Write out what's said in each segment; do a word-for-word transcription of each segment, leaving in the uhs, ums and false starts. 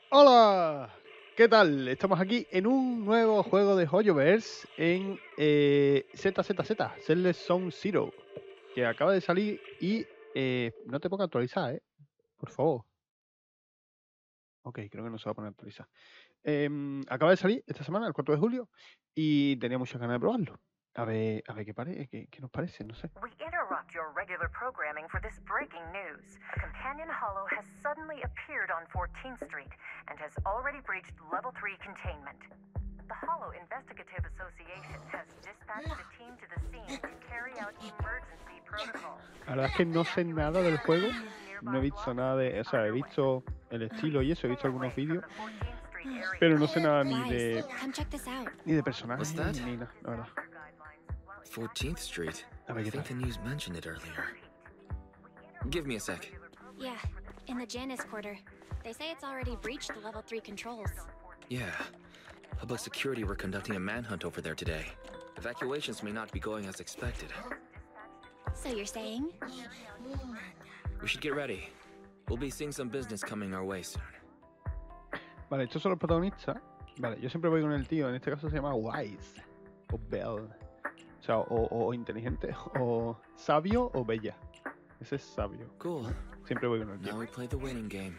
Hola, ¿qué tal? Estamos aquí en un nuevo juego de Hoyoverse en eh, Z Z Z, Zenless Zone Zero, que acaba de salir y eh, no te ponga a actualizar, ¿eh? Por favor. Ok, creo que no se va a poner a actualizar. Em, acaba de salir esta semana, el cuatro de julio, y tenía muchas ganas de probarlo. A ver, a ver qué, pare qué, qué nos parece, no sé. We interrupt your regular programming for this breaking news. A companion hollow has suddenly appeared on fourteenth Street and has already breached level three containment. The Hollow Investigative Association has dispatched a team to the scene to carry out emergency protocol. La verdad es que no sé nada del juego, no he visto nada de, o sea, he visto el estilo y eso, he visto algunos vídeos, pero no sé nada ni de ni de personajes ni nada, la verdad. fourteenth Street. I think the news mentioned it earlier. Give me a sec. Yeah, in the Janus Quarter. They say it's already breached the level three controls. Yeah. Public security were conducting a manhunt over there today. Evacuations may not be going as expected. So you're saying? We should get ready. We'll be seeing some business coming our way soon. Vale, estos son los protagonistas. Vale, yo siempre voy con el tío, en este caso se llama Wise o Bell. O sea, o, o inteligente, o sabio o bella. Ese es sabio. Cool. Siempre voy con el tío. Now we play the winning game.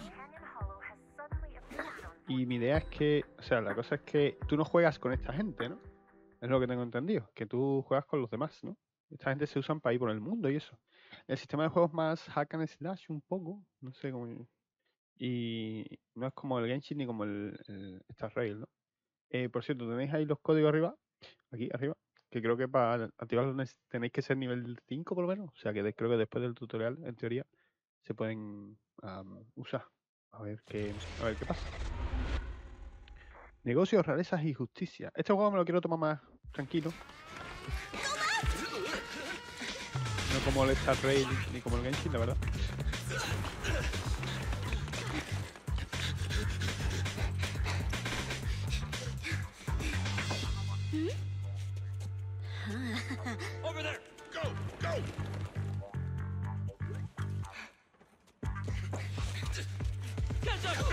Y mi idea es que, o sea, la cosa es que tú no juegas con esta gente, ¿no? Es lo que tengo entendido, que tú juegas con los demás, ¿no? Esta gente se usan para ir por el mundo y eso. El sistema de juego es más hack and slash un poco, no sé cómo... Y no es como el Genshin ni como el, el Star Rail, ¿no? Eh, por cierto, tenéis ahí los códigos arriba, aquí arriba, que creo que para activarlos tenéis que ser nivel cinco por lo menos. O sea que de, creo que después del tutorial, en teoría, se pueden um, usar. A ver qué, a ver qué pasa. Negocios, rarezas y justicia. Este juego me lo quiero tomar más tranquilo. No como el Star Rail ni como el Genshin, la verdad. Over there! Go! Go! Catch up!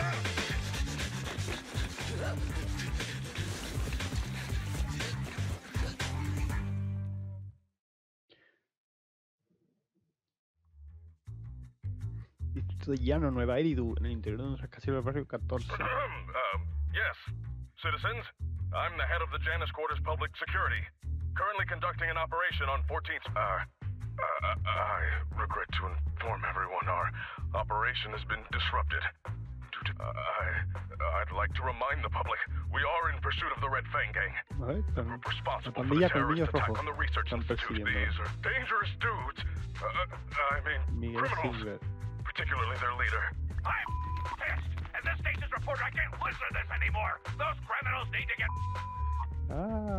Distrito de Llano, Nueva Eridu, en el interior de nuestras casillas del barrio catorce. um, yes, citizens. I'm the head of the Janus Quarters Public Security. Currently conducting an operation on fourteenth. Uh, uh, I regret to inform everyone our operation has been disrupted. Due to, uh, I, I'd like to remind the public we are in pursuit of the Red Fang Gang. Vale, The tan, group responsible la for the pandilla con terrorist niños attack rojos on the research están institute. persiguiendo. These are dangerous dudes. Uh, I mean, Miguel criminals. Silver. Particularly their leader. I'm pissed! And the station's report, I can't listen to this anymore! Those criminals need to get... Ah.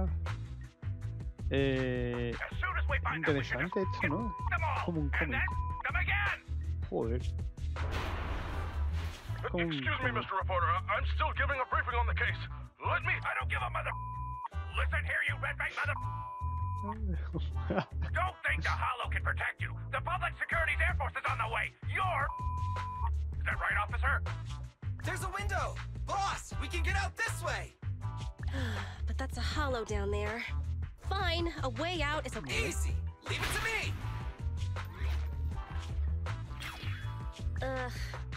Eh, As soon as we find them, we should interesante just esto, ¿no? them all! Como un And cómic. then, them again! Joder. Como un Excuse me, cómic. Mister Reporter. I- I'm still giving a briefing on the case. Let me... I don't give a mother... Listen here, you red bag mother... Don't think the Hollow can protect you. The Public Security's Air Force is on the way. You're... Is that right, officer? There's a window! Boss, we can get out this way! But that's a hollow down there. Fine, a way out is okay. Easy! Leave it to me! Ugh,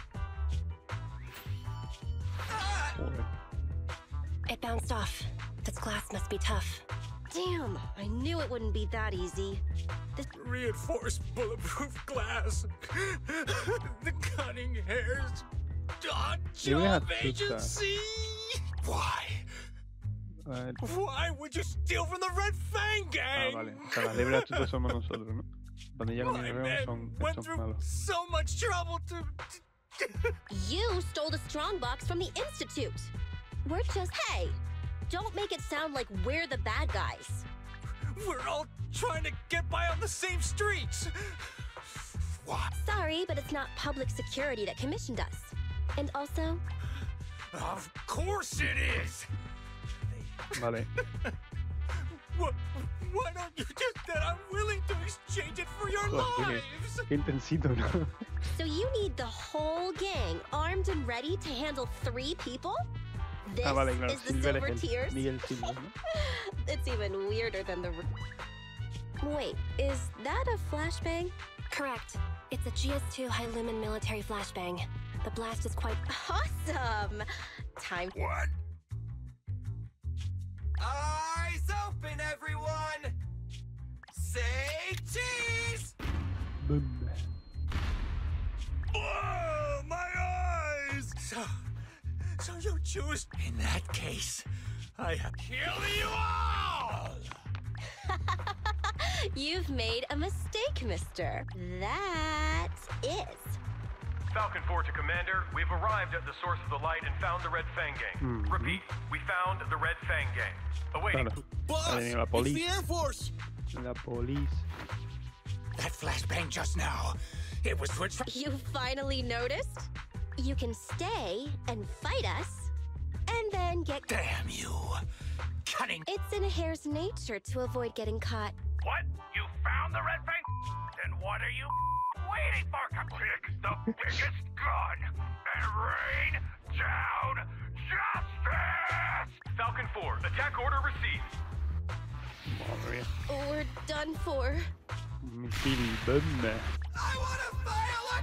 Ah! Joder. it bounced off. This glass must be tough. Damn, I knew it wouldn't be that easy. This Reinforced bulletproof glass. The cunning hairs. Dodge Libre job astuta. agency. Why? A ver. Why would you steal from the Red Fang Ah, Gang? vale. O sea, las libres astutas somos nosotros, ¿no? Pandilla con My niños rojos men son went estos through malos. so much trouble to. You stole the strongbox from the Institute. We're just, hey, don't make it sound like we're the bad guys. We're all trying to get by on the same streets. What? Sorry, but it's not public security that commissioned us. And also, Of course it is. Vale. Why, why don't you just that I'm willing to exchange it for your Joder, qué, lives? qué intensito, ¿no? So you need the whole gang armed and ready to handle three people? This Ah, vale, claro. is the Silver Silver es el Tears? Miguel Silver, ¿no? It's even weirder than the... Wait, is that a flashbang? Correct. It's a G S two high lumen military flashbang. The blast is quite Awesome! Time... What? Eyes open, everyone! Say cheese! Boom. Oh, my eyes! So, so you choose? In that case, I have kill you all! You've made a mistake, mister. That is... Falcon four to Commander, we've arrived at the source of the light and found the Red Fang Gang. Mhm. Repeat, we found the Red Fang Gang. Awaiting. Claro. Boss, Ha venido la it's poli. the Air Force! La police. That flashbang just now, it was switched from... You finally noticed? You can stay and fight us, and then get... Damn you! Cunning! It's in a hare's nature to avoid getting caught. What? You found the Red Fang? Then what are you waiting for? Come pick the biggest gun and rain down justice! Falcon four, attack order received. Madre mía. We're done for. Misil, boom. I want to file a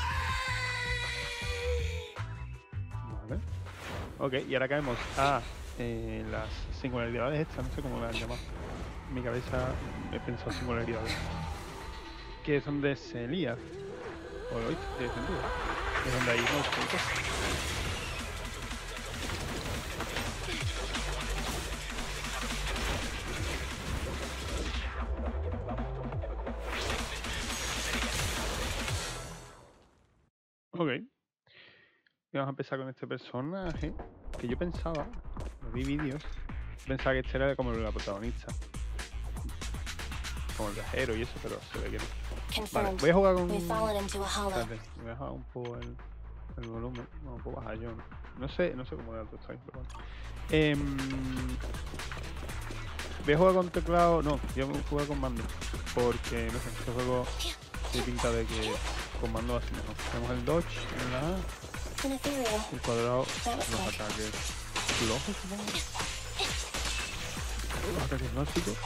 complaint! Vale. Ok, y ahora caemos a eh, las singularidades estas, no sé cómo las han llamado. En mi cabeza he pensado singularidades. Que es donde se lía. O lo hice, tiene sentido. Es donde hay unos puntos. Ok. Y vamos a empezar con este personaje que yo pensaba, lo vi vídeos, pensaba que este era como la protagonista, como el viajero y eso, pero se ve que no. Vale, confirmed. voy a jugar con... We've fallen into a hollow. Espérate, voy a bajar un poco el, el volumen, no puedo bajar yo, no, no sé, no sé cómo de alto está ahí, pero bueno. Em, voy a jugar con teclado, no, yo voy a jugar con mando, porque no sé, este juego tiene pinta de que con mando va a ser mejor. Tenemos el dodge en la A. An ethereal. El cuadrado, That was los quick. ataques flojos, supongo. Los ataques básicos.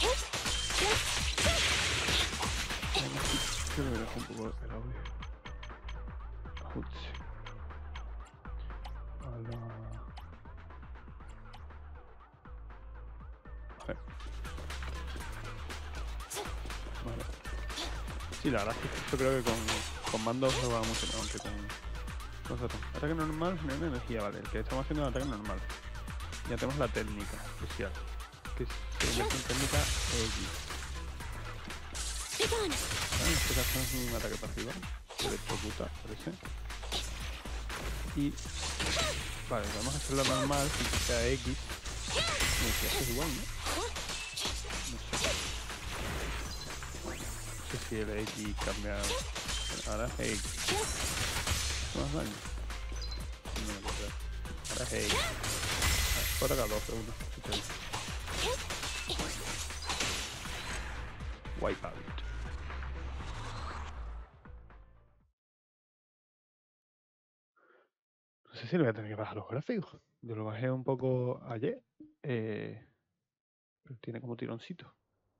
Creo que me dejo un poco el audio. Ups. Hola. Vale. Vale. Sí, la verdad es que esto creo que con, con mando se va mucho mejor que con... Nosotros. Ataque normal, genera energía, vale. El que estamos haciendo es ataque normal. Ya tenemos la técnica especial. Que se convierte en técnica X. Vale, en este caso es un ataque pasivo. Que electrocuta, parece. Y... Vale, vamos a hacerlo normal, sin que sea X. No sé, es igual, ¿no? No sé. No sé si el X cambia... Ahora es X. Más daño. No me acuerdo. Ahora es X. Puedo atacar dos segundos. Wipeout. No sé si le voy a tener que bajar los gráficos. Yo lo bajé un poco ayer. Eh, pero tiene como tironcito.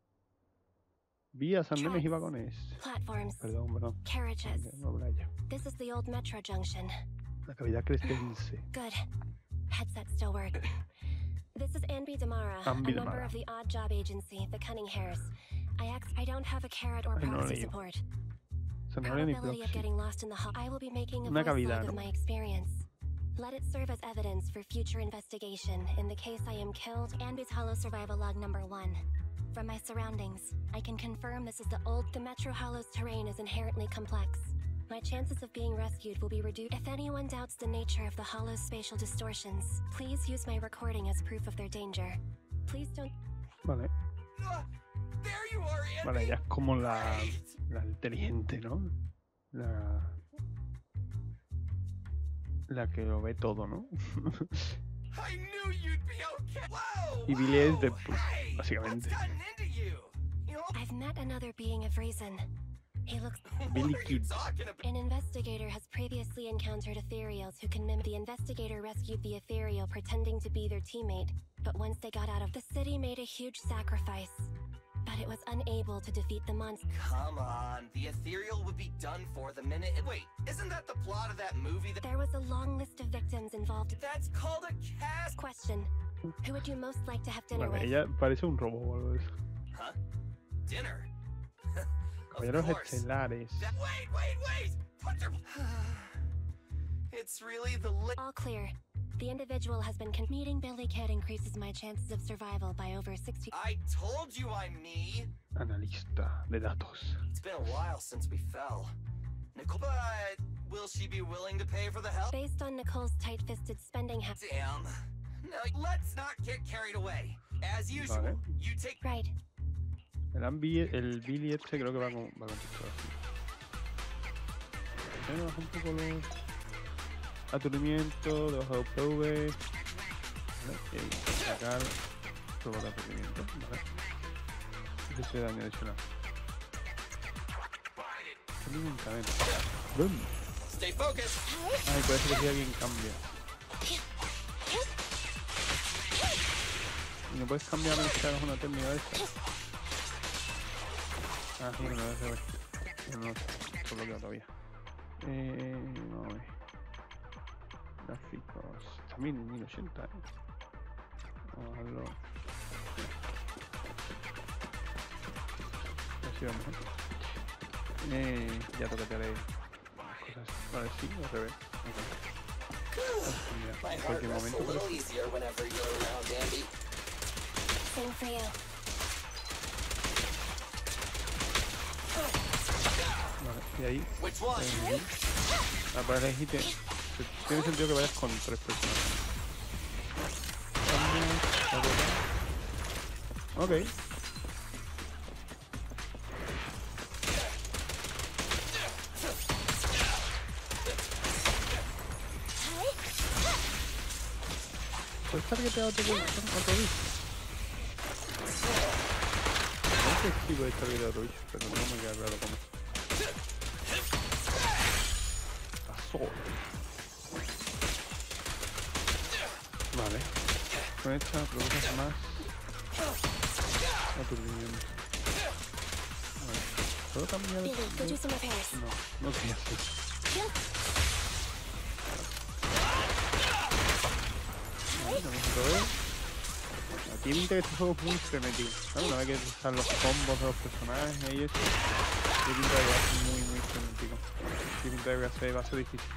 Vías, andenes y vagones. Platforms. Perdón, perdón. Carriages. No habla ya. This is the old metro junction. La cavidad crestense. Good. Headset still work. This is Anby Damara, Anby a member Damara. of the odd job agency, the Cunning Hares. I ex- I don't have a carrot or Ay, no proxy leí. support. Zanahoria ni Probability of proxy. getting lost in the hall. I will be making a Una voice cavidad, log ¿no? of my experience. Let it serve as evidence for future investigation. In the case I am killed, Anby's Hollow Survival Log number one. From my surroundings, I can confirm this is the old. The Metro Hollow's terrain is inherently complex. My chances of being rescued will be reduced. If anyone doubts the nature of the Hollow's spatial distortions, please use my recording as proof of their danger. Please don't. Vale. Uh, there you are, Andy! Vale, ella es como la, la inteligente, ¿no? La... La que lo ve todo, ¿no? I knew you'd be okay. Whoa, Y Billy es whoa, Deadpool, hey, básicamente. what's gotten into you? You know, I've met another being of reason. He looks. Billy what are you Kids. talking about? An investigator has previously encountered ethereals who can mimic. The investigator rescued the ethereal pretending to be their teammate, but once they got out of the city, made a huge sacrifice. But it was unable to defeat the monster. Come on, the ethereal would be done for the minute. It, wait, isn't that the plot of that movie? That There was a long list of victims involved. that's called a cast. Question: who would you most like to have dinner Vale, with? ella parece un robo o algo de eso. Huh? Dinner. Of Caballeros course. estelares. That, wait, wait, wait! Put your. It's really the li- All clear. The individual has been con- meeting Billy Kid increases my chances of survival by over sixty. I told you I'm me. Analista de datos. It's been a while since we fell. Nicole, but will she be willing to pay for the help? Based on Nicole's tight-fisted spending habits. Damn. Now, let's not get carried away. As usual, Vale. you take. Right. El, ambi- el Billy este creo que va con, va con esto así. Bueno, baja un poco los aturdimiento, debajo de U P V. Vale, y ahí, sacar, provocar aturdimiento. Vale. Y ese daño adicional. También en cadena. ¡Bum! Stay focused. Ay, parece que si alguien cambia. Y no puedes cambiar a menos que hagas una técnica de esta. Ah, sí, no debe ser. No, no, está bloqueado todavía. Eh, no, a ver. Gráficos. También en mil ochenta, eh. Vamos a dejarlo. Así vamos, eh. Eh, ya tocatearé cosas. Vale, sí, al revés. Okay. My En heart cualquier rests a momento, pero little easier whenever you're around, Andy. Same for you. vale, y ahí. Which one? Eh, ah, para elegirte. Tiene sentido que vayas con tres personas. Ok. ¿Puedes targetear otro otro bicho? Creo que sí puedes targetear otro bicho, pero no me queda claro cómo. Pasó. Vale. Con esta provocas más aturdimiento. Vale. ¿Puedo cambiar Billy, go do de...? some repairs. No, no quería hacer. Vale, vamos a ver. Aquí pinta que este juego es muy frenético. ¿Sabes? Una vez que están los combos de los personajes y eso. Aquí pinta que va a ser muy, muy frenético. Aquí pinta que va a ser, va a ser difícil.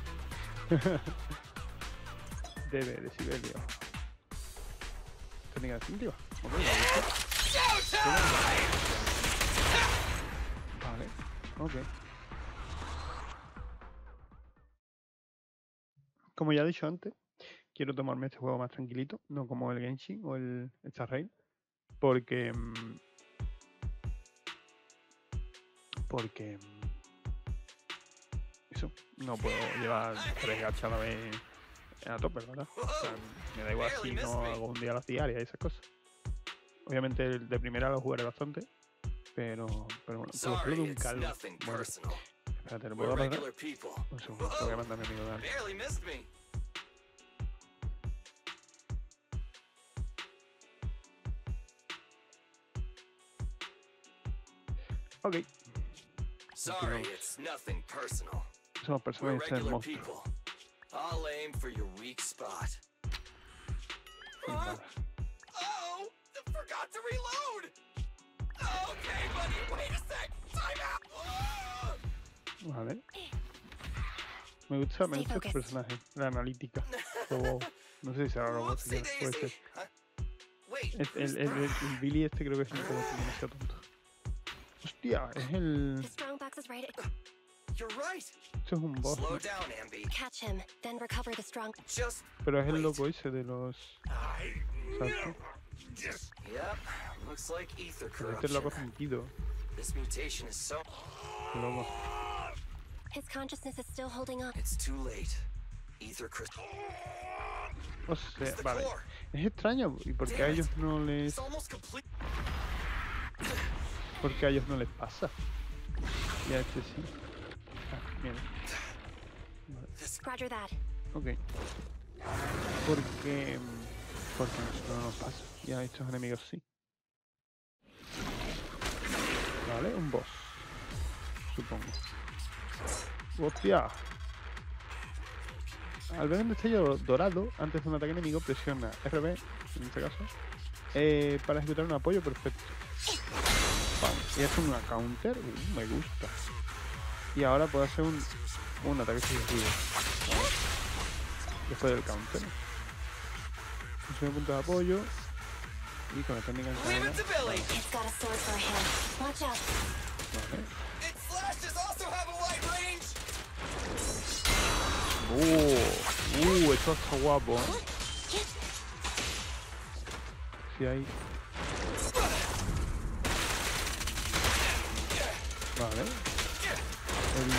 Debe de Sibelio. Técnica definitiva. Ok, vale. Ok. Como ya he dicho antes, quiero tomarme este juego más tranquilito, no como el Genshin o el Star Rail, porque mmm, porque mmm, eso, no puedo llevar tres gachas a la vez a tope, ¿verdad? O sea, me da igual si no hago un día a las diarias y esas cosas. Obviamente el de primera lo jugaré bastante, pero, pero bueno, por ejemplo de un calvo. Bueno, espérate, ¿lo puedo apagar? Un segundo, te voy a mandar a mi amigo Dani. Barely missed me. Ok, Sorry, it's nothing personal. somos We're personas y este es el regular monstruo. people. I'll aim for your weak spot. Sin Huh? balas. Oh, I forgot to reload. Okay, buddy, wait a sec. Time out. Oh! Vale. Me gusta, me Stay gusta este focused. personaje, la analítica. Robot. No sé si será robot, Whoopsie siquiera, puede ser. daisy. Huh? Wait, El, el, el, el- el Billy este creo que es un poco demasiado tonto. Hostia, es el... The strong box is right. you're right. Esto es un boss, Slow ¿no? down, Ambi. Catch him, then recover the strong. Just Pero es el wait. loco ese de los... I Exacto. just Yep, looks like ether Pero este es loco corruption. sentido. This mutation is so... Loco. His consciousness is still holding on. It's too late. Ether crystal... O sea, vale. Es extraño, ¿y por qué a ellos no les... ¿Por qué a ellos no les pasa? Y a este sí. Ah, mira. Vale. Roger that. Ok. Porque... Porque a nosotros no nos pasa. Y a estos enemigos sí. Vale, un boss. Supongo. ¡Hostia! Al ver un destello dorado antes de un ataque enemigo, presiona R B, en este caso, eh, para ejecutar un apoyo perfecto. Vamos, y es una counter, uh, me gusta. Y ahora puedo hacer un, un ataque sucesivo. Después del counter. Consigue un punto de apoyo. Y con la técnica en cadena. Vale. Uh, uh, esto está guapo, ¿eh? Sí, hay. Vale. El...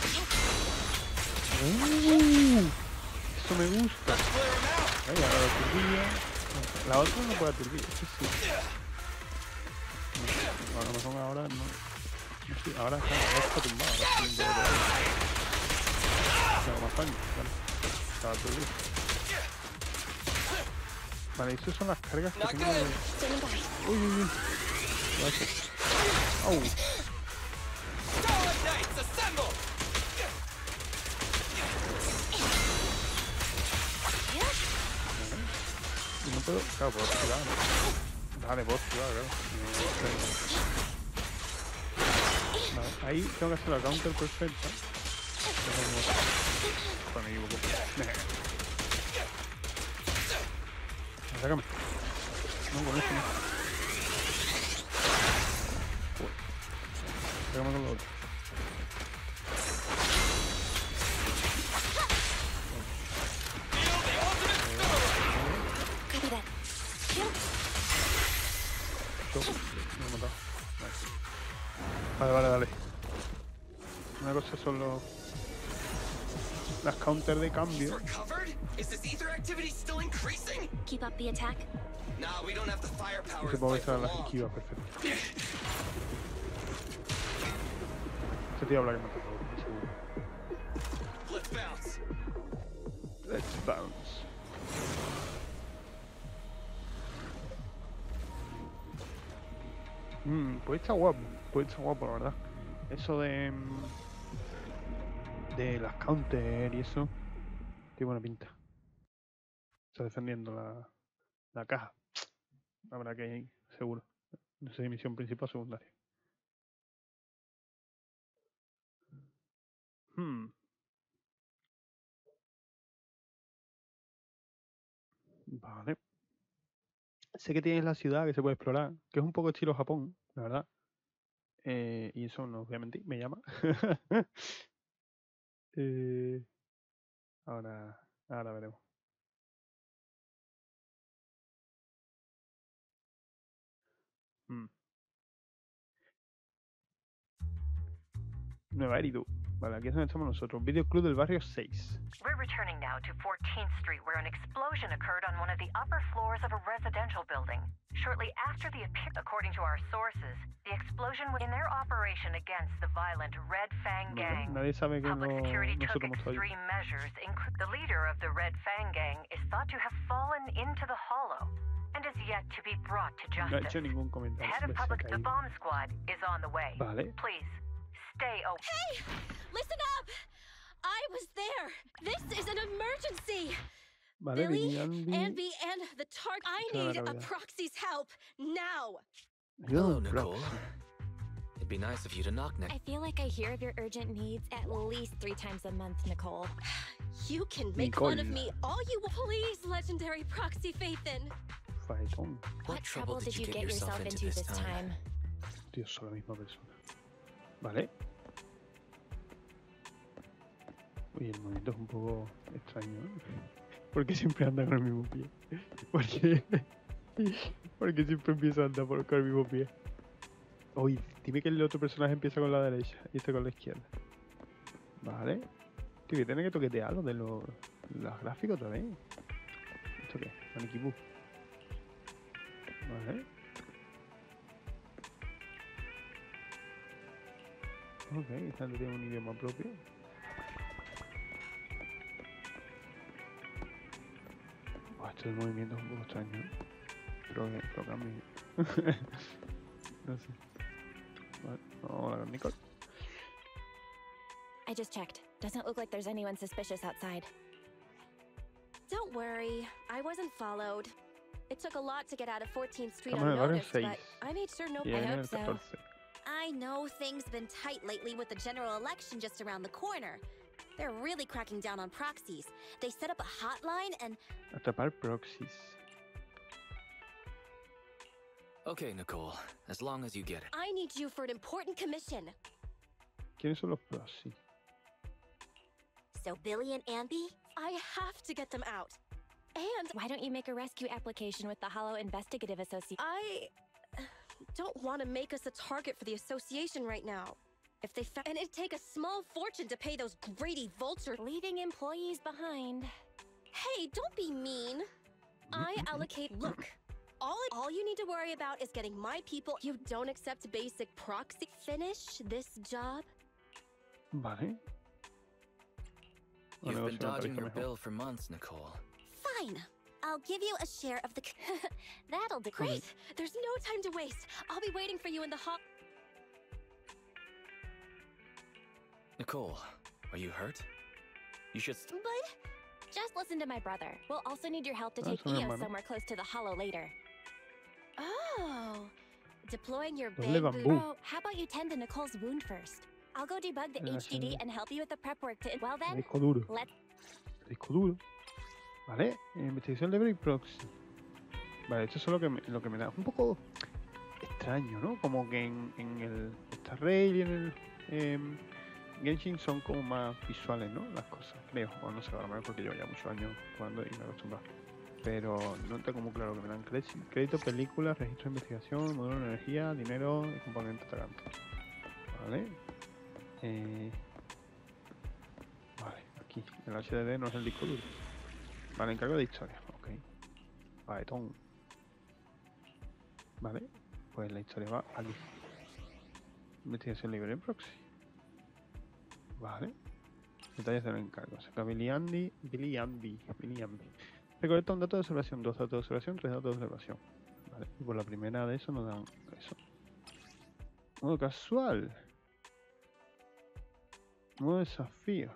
Uh, eso me gusta. Ahí, ahora la turbilla. La otra no puede turbilla, sí, sí. No, ahora mejor ahora no. No sí, ahora está, ahora está tumbado. Ahora está tumbado. Más daño, vale. Estaba turbio. Vale, esas son las cargas que tengo de... Uy, uy, uy. Gracias. Au. Y no puedo... Claro, puedo activar, ¿no? Vale, puedo activar, claro. Vale, ahí tengo que hacer la counter perfecta. Me equivoco. Sácame. No, con esto no. Uy. Sácame con lo otro. Me he matado. Vale, vale, vale. Una cosa son los... las counters de cambio. Keep up the attack. Y supongo que serán las esquivas, perfecto. Este tío habla que me toca, seguro. Let's bounce. Let's bounce. Mmm, pues está guapo. Pues está guapo, la verdad. Eso de... de las counter y eso. Tiene buena pinta. Está defendiendo la, la caja. Habrá que ir, seguro. No sé si misión principal o secundaria. Hmm. Vale. Sé que tienes la ciudad que se puede explorar, que es un poco estilo Japón, la verdad. Eh, y eso no, obviamente, me llama. eh, ahora, ahora veremos. Hmm. Nueva Eridu. Vale, aquí es donde estamos nosotros. Videoclub del barrio seis. We're returning now to fourteenth Street, where an explosion occurred on one of the upper floors of a residential building. Shortly after the appearance, according to our sources, the explosion was in their operation against the violent Red Fang Gang. Nadie sabe que Public no, security no took extreme measures. The leader of the Red Fang Gang is thought to have fallen into the hollow and is yet to be brought to No ha justice. hecho ningún The comentario. head of public, the bomb squad, is on the way. Vale. Please, stay open. Hey! Listen up! I was there! This is an emergency! Vale, Billy, Anby. Anby, and the target. I Esa need es la a cabeza. proxy's help now! Hello, Nicole. It'd be nice of you to knock next. I feel like I hear of your urgent needs at least three times a month, Nicole. You can make fun of Nicole. me all you want. Please, legendary proxy Faithin. Faetón. What trouble did you get yourself into this time? Dios, soy la misma persona. Vale. Uy, el movimiento es un poco extraño, ¿no? ¿Por qué siempre anda con el mismo pie? ¿Por qué? ¿Por qué siempre empieza a andar por con el mismo pie? Uy, dime que el otro personaje empieza con la derecha y este con la izquierda. Vale. Tío, que tiene que toquetear lo de los, los gráficos otra vez. ¿Esto qué? Maniquí Boo. Vale. Ok, esta tiene un idioma propio. Oh, este movimiento es un poco extraño, ¿eh? Pero que lo cambie. No sé. Vale, hola con Nicole. I just checked. Doesn't look like there's anyone suspicious outside. Don't worry, I wasn't followed. It took a lot to get out of fourteenth Street Estamos en el barrio unnoticed, seis. but I made sure Y nobody. ahí en hope el so. catorce. I know things been tight lately with the general election just around the corner. They're really cracking down on proxies. They set up a hotline and Atrapar proxies. Okay, Nicole. As long as you get it. I need you for an important commission. ¿Quiénes son los proxies? So Billy and Andy, I have to get them out. And Why don't you make a rescue application with the Hollow Investigative Association? I don't want to make us a target for the association right now. If they fa- and it'd take a small fortune to pay those Grady vultures. Leaving employees behind. Hey, don't be mean. I allocate. Look, all all you need to worry about is getting my people. You don't accept basic proxy. Finish this job. Vale. Un You've been negocio me dodging parece your mejor. bill for months, Nicole. Fine. I'll give you a share of the. That'll do. Great. There's no time to waste. I'll be waiting for you in the hall. Nicole, are you hurt? You should. St But Just listen to my brother. We'll also need your help to Ah, take son E O hermanos. somewhere close to the Hollow later. oh, deploying your Doble big bambú. boot. Oh, how about you tend to Nicole's wound first? I'll go debug the Ya, H D D sí. and help you with the prep work to. Well then, Disco duro. let's. Disco duro. Vale. Investigación de Billy Proxy. Vale, esto es lo que me, lo que me da un poco extraño, ¿no? Como que en, en el Star Rail y en el em, Genshin son como más visuales, ¿no? Las cosas, creo. O no sé, a lo mejor porque llevo ya muchos años jugando y me he acostumbrado. Pero no tengo muy claro lo que me dan. Crédito, crédito, películas, registro de investigación, modelo de energía, dinero y componente atacante. Vale. Eh, vale, aquí. El H D D no es el disco duro. Vale, encargo de historia. Ok. Vale, ton. Vale. Pues la historia va aquí. Investigación libre en proxy. Vale. Detalles del encargo. Saca Billy Andy. Billy Andy. Billy Andy. Recolecta un dato de observación, dos datos de observación, tres datos de observación. Vale. Y por la primera de eso nos dan eso. Modo casual. Modo desafío.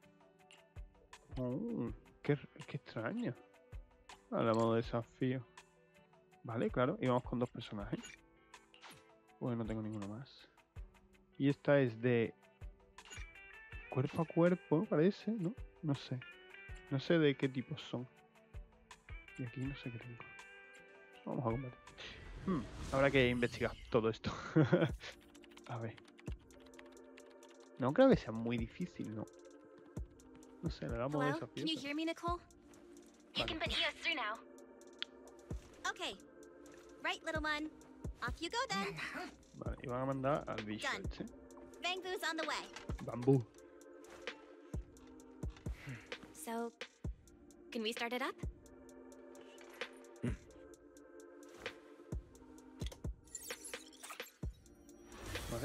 Oh, qué, qué extraño. Vale, modo desafío. Vale, claro. Y vamos con dos personajes. Pues no tengo ninguno más. Y esta es de cuerpo a cuerpo, parece, ¿no? No sé. No sé de qué tipos son. Y aquí no sé qué tengo. Vamos a combatir. Hmm, habrá que investigar todo esto. A ver. No creo que sea muy difícil, ¿no? No sé, le damos Hello? desafío. Can you hear me, Nicole? You can put E Os through now. Okay. Right, little one. Off you go then. Vale, y van a mandar al bicho Done. este. Bamboo's on the way. Bambú. So, can we start it up? Vale.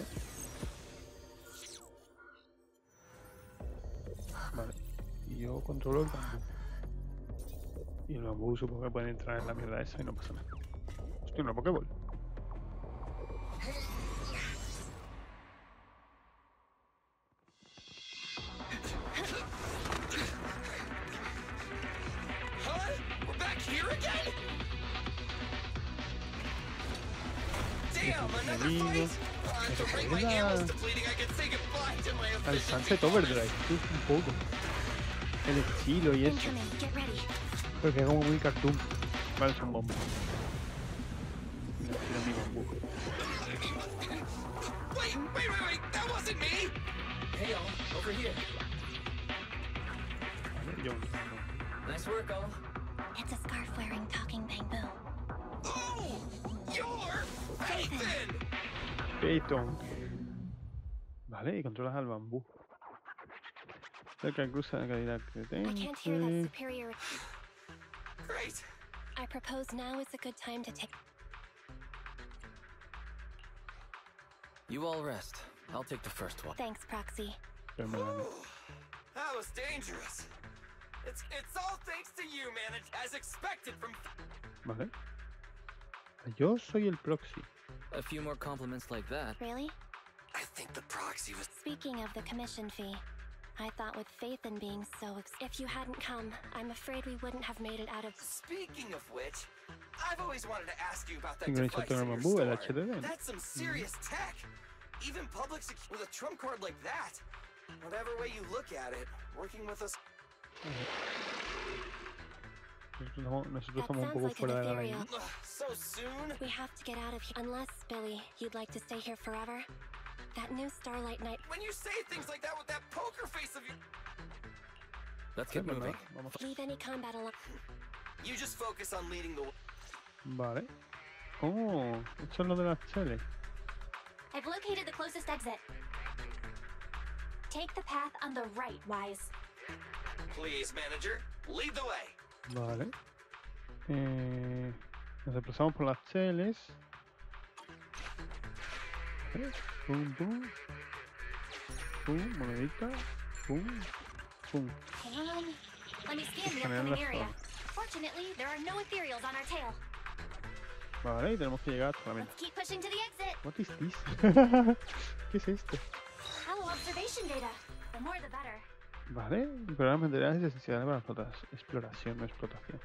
Vale. Y yo controlo el bambú. Y el bambú supongo que pueden entrar en la mierda esa y no pasa nada. Hostia, una Pokéball. Huh? We're back here again? Damn, another Enemigo. fight? Uh, Me to bring my recuerda ammo's depleting, I could say goodbye to my al efficient Sunset people. Overdrive. Sí, un poco. El estilo y eso. Incoming. Get ready. Porque es como muy cartoon. Vale, son bombas. Mira, mira mi bambú. Wait, wait, wait, wait, that wasn't me! Hey, all, over here. Vale, yo no. Nice work, all. It's a scarf-wearing talking bamboo. Oh! You're Peyton! Peyton. Vale, y controlas al bambú. Cerca cruza la calidad que I can't hear that tenga. superior. great. I propose now is a good time to take. You all rest. I'll take the first one. Thanks, Proxy. Pero me dan- Whew, that was dangerous. It's it's all thanks to you, man, as expected from. Vale. Yo soy el proxy. A few more compliments like that. Really? I think the proxy was. Speaking of the commission fee, I thought with Faith in being so ex- if you hadn't come, I'm afraid we wouldn't have made it out of. Speaking of which, I've always wanted to ask you about that Sincronizador device in your bambú, el store. H D D, ¿no? That's some serious tech. Even public sec- with a trump card like that. Whatever way you look at it, working with us. Nosotros estamos, nosotros That estamos un sounds poco like fuera an de la ley. ethereal. Ugh, so soon? We have to get out of here. Unless, Billy, you'd like to stay here forever? That new Starlight Night. When you say things like that with that poker face of yours, Let's Sí, get ¿verdad? moving. Vamos. Leave any combat alone. you just focus on leading the way. Vale. Oh, esto es lo de las teles. I've located the closest exit. Take the path on the right, Wise. Please, manager, lead the way. Vale. Eh, nos desplazamos por las teles. Eh, Pum, pum. Pum, monedita. Pum, pum. Hang on. Let me scan the Escanear upcoming la area. zona. Fortunately, there are no ethereals on our tail. Vale, y tenemos que llegar hasta la meta. Let's keep pushing to the exit. What is this? ¿Qué es esto? Hollow observation data. The more the better. Vale, el programa de materiales es esencial para la explotas- exploración, no explotación.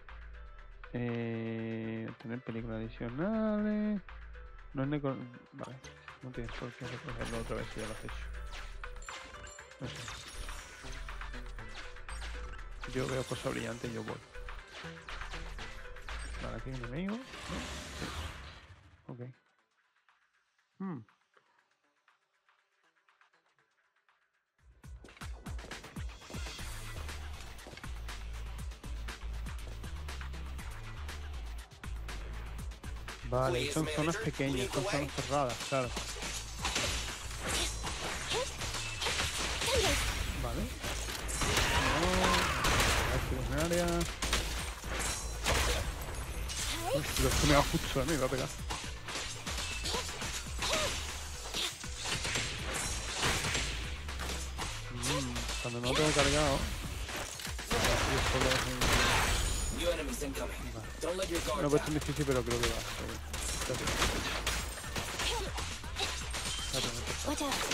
Eh, tener películas adicionales. No es neco... Vale, no tienes por qué recordarlo otra vez si ya lo has hecho. No sé. Yo veo cosas brillantes y yo voy. Vale, aquí hay un enemigo. ¿No? Sí. Ok. Hmm. Vale, y son zonas pequeñas, son zonas cerradas, claro. Vale. No, aquí es un área. Uy, pero esto me va justo a mí, me va a pegar. Mm, cuando no lo tengo cargado. Así es solo es un- New enemies incoming. Don't let your No guard he puesto down. en difícil, pero creo que va. Ok. Espérate. Espérate, no te- Watch out.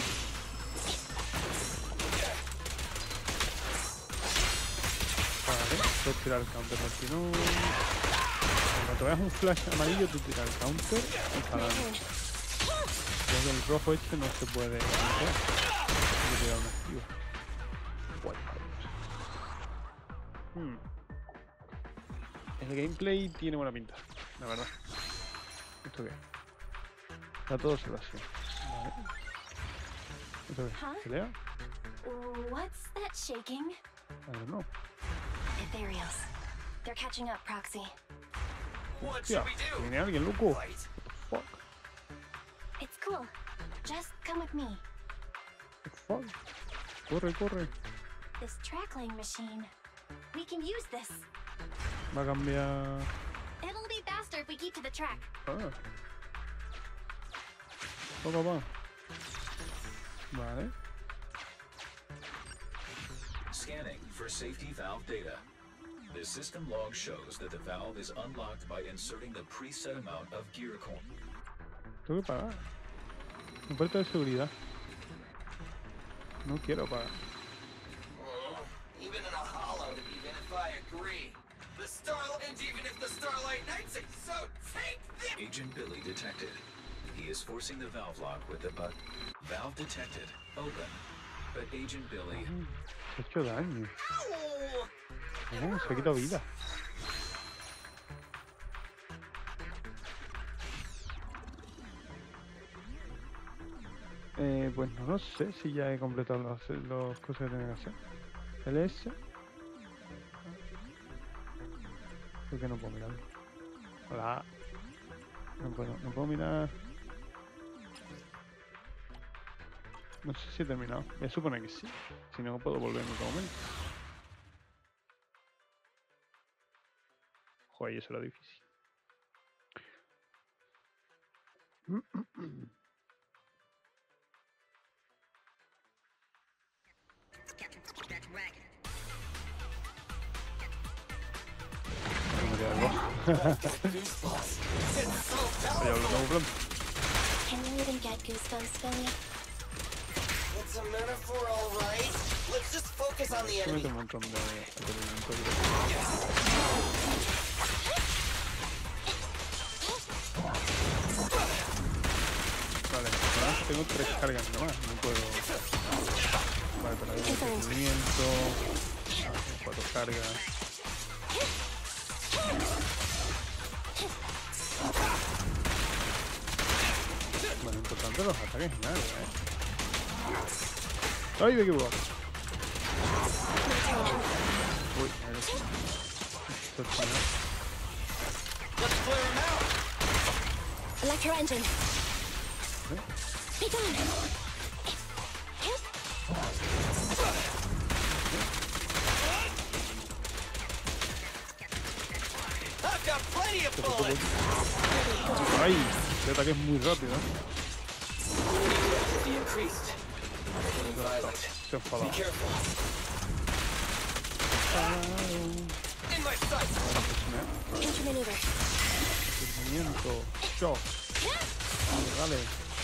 Vale, puedes tirar el counter por si no. Cuando te veas un flash amarillo, tú tiras el counter y para My adelante. turn. Luego el rojo este no se puede hacer. Hay que tirar un activo. Wipeout. Hmm. El gameplay tiene buena pinta, la verdad. ¿Esto qué? Está todo observación. Vale. ¿Esto qué? Huh? ¿Pelea? What's that shaking? I don't know. Ethereals. They're catching up, Proxy. What Hostia, should we do? ¿viene alguien loco? Fight? Fuck. It's cool. Just come with me. Fuck. Corre, corre. This trackling machine. We can use this. Va a cambiar. It'll be faster if we keep to the track. Ah. Va, va, va. Vale. Scanning for safety valve data. The system log shows that the valve is unlocked by inserting the preset amount of gear coin. Tengo que pagar. Un puerto de seguridad. No quiero pagar. Oh, even in a hollow, even if I agree. The Starlight, and even if the Starlight Knights say so, take them! Agent Billy detected. He is forcing the valve lock with the button. Valve detected. Open. But Agent Billy... Se ha hecho daño. Ow! No, se ha quitado vida. Eh, pues no lo sé si ya he completado las los cosas que tengo que hacer. El S. ¿Por qué no puedo mirar? Hola. No puedo, no puedo mirar. No sé si he terminado. Me supone que sí. Si no, puedo volver en otro momento. Joder, eso era difícil. Can you even get goosebumps, Billy? It's a metaphor, all right. Let's just focus on the enemy. Un montón de atrevimiento. Vale, ahora tengo tres cargas nomás, no puedo. Vale, pero hay un movimiento, cuatro cargas. Bueno, importante los ataques y nada, ¿eh? ¡Ay, me equivoco! Uy, a ver. Esto es bueno. Electro engine. ¿Eh? Be gone. I've got plenty of bullets. ¡Ay! Este ataque es muy rápido, ¿eh? Se ha enfadado. Movimiento. Shock. Dale.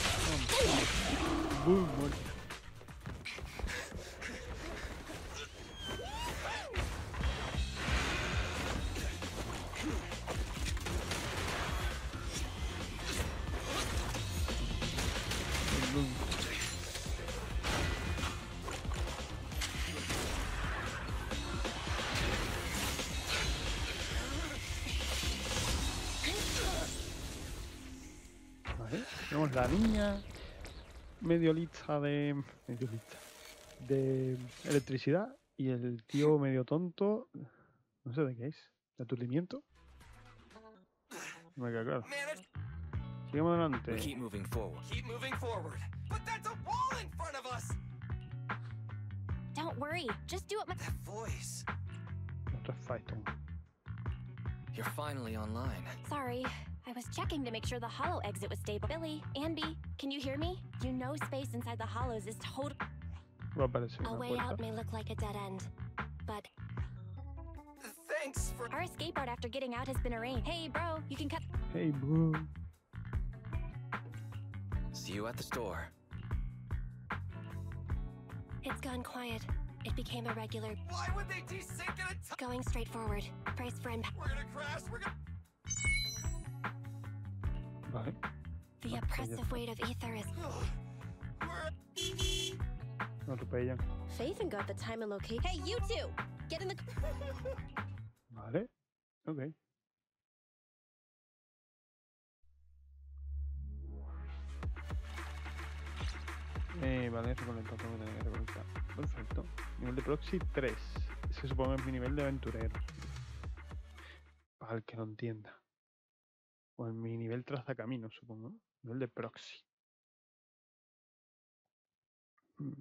Boom. Tenemos la niña medio lista de medio lista de electricidad y el tío medio tonto, no sé de qué es, de aturdimiento. No me queda claro. Sigamos adelante. Keep moving forward. Keep moving forward. But that's a wall in front of us. Don't worry, just do it. My That voice. Otra Phaeton. You're finally online. Sorry, I was checking to make sure the hollow exit was stable. Billy, Anby, can you hear me? You know space inside the hollows is total. Va a aparecer A una way puerta. out may look like a dead end, but Thanks for. our escape route after getting out has been arranged. Hey, bro, you can cut. Hey, bro. See you at the store. It's gone quiet. It became a regular. Why would they desync at a time? Going straight forward. Price for impact. We're gonna crash. We're gonna. Vale. The oppressive weight of ether is. No atropellan. Faithen got the time and location. Hey, you two! Get in the. Vale. Ok. Eh, vale, recolectar, tengo que tener que recolectar. Perfecto. Nivel de proxy tres. Se supone que es mi nivel de aventurero. Para el que no entienda. O en mi nivel trazacamino, supongo, ¿no? Nivel de proxy. Hmm.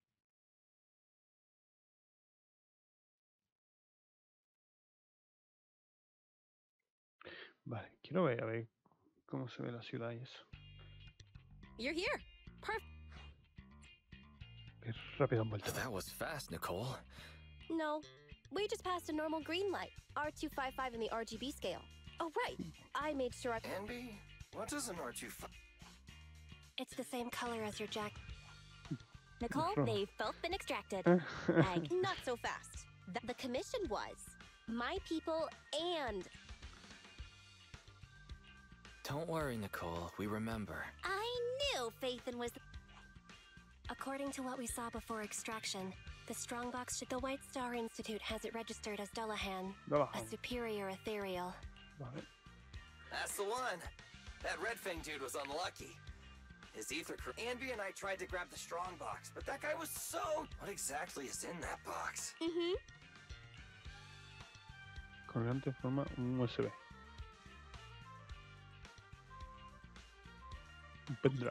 Vale, quiero ver, a ver cómo se ve la ciudad y eso. You're here. Perfect. Qué rápido han vuelto. That was fast, Nicole. No, we just passed a normal green light. R two fifty-five in the R G B scale. Oh, right. I made sure I... Anby, what does an R two five? It's the same color as your jack. Nicole, Sure. they've both been extracted. Ag, not so fast. The, the commission was my people and... Don't worry, Nicole. We remember. I knew Faithen was... According to what we saw before extraction, the Strongbox the White Star Institute has it registered as Dullahan, Dullahan. a superior ethereal. Vale. That's the one. That Red Fang dude was unlucky. His ether crew. Anby and I tried to grab the strong box, but that guy was so. What exactly is in that box? Mm-hmm. Colgante forma un U S B. Un pendrive.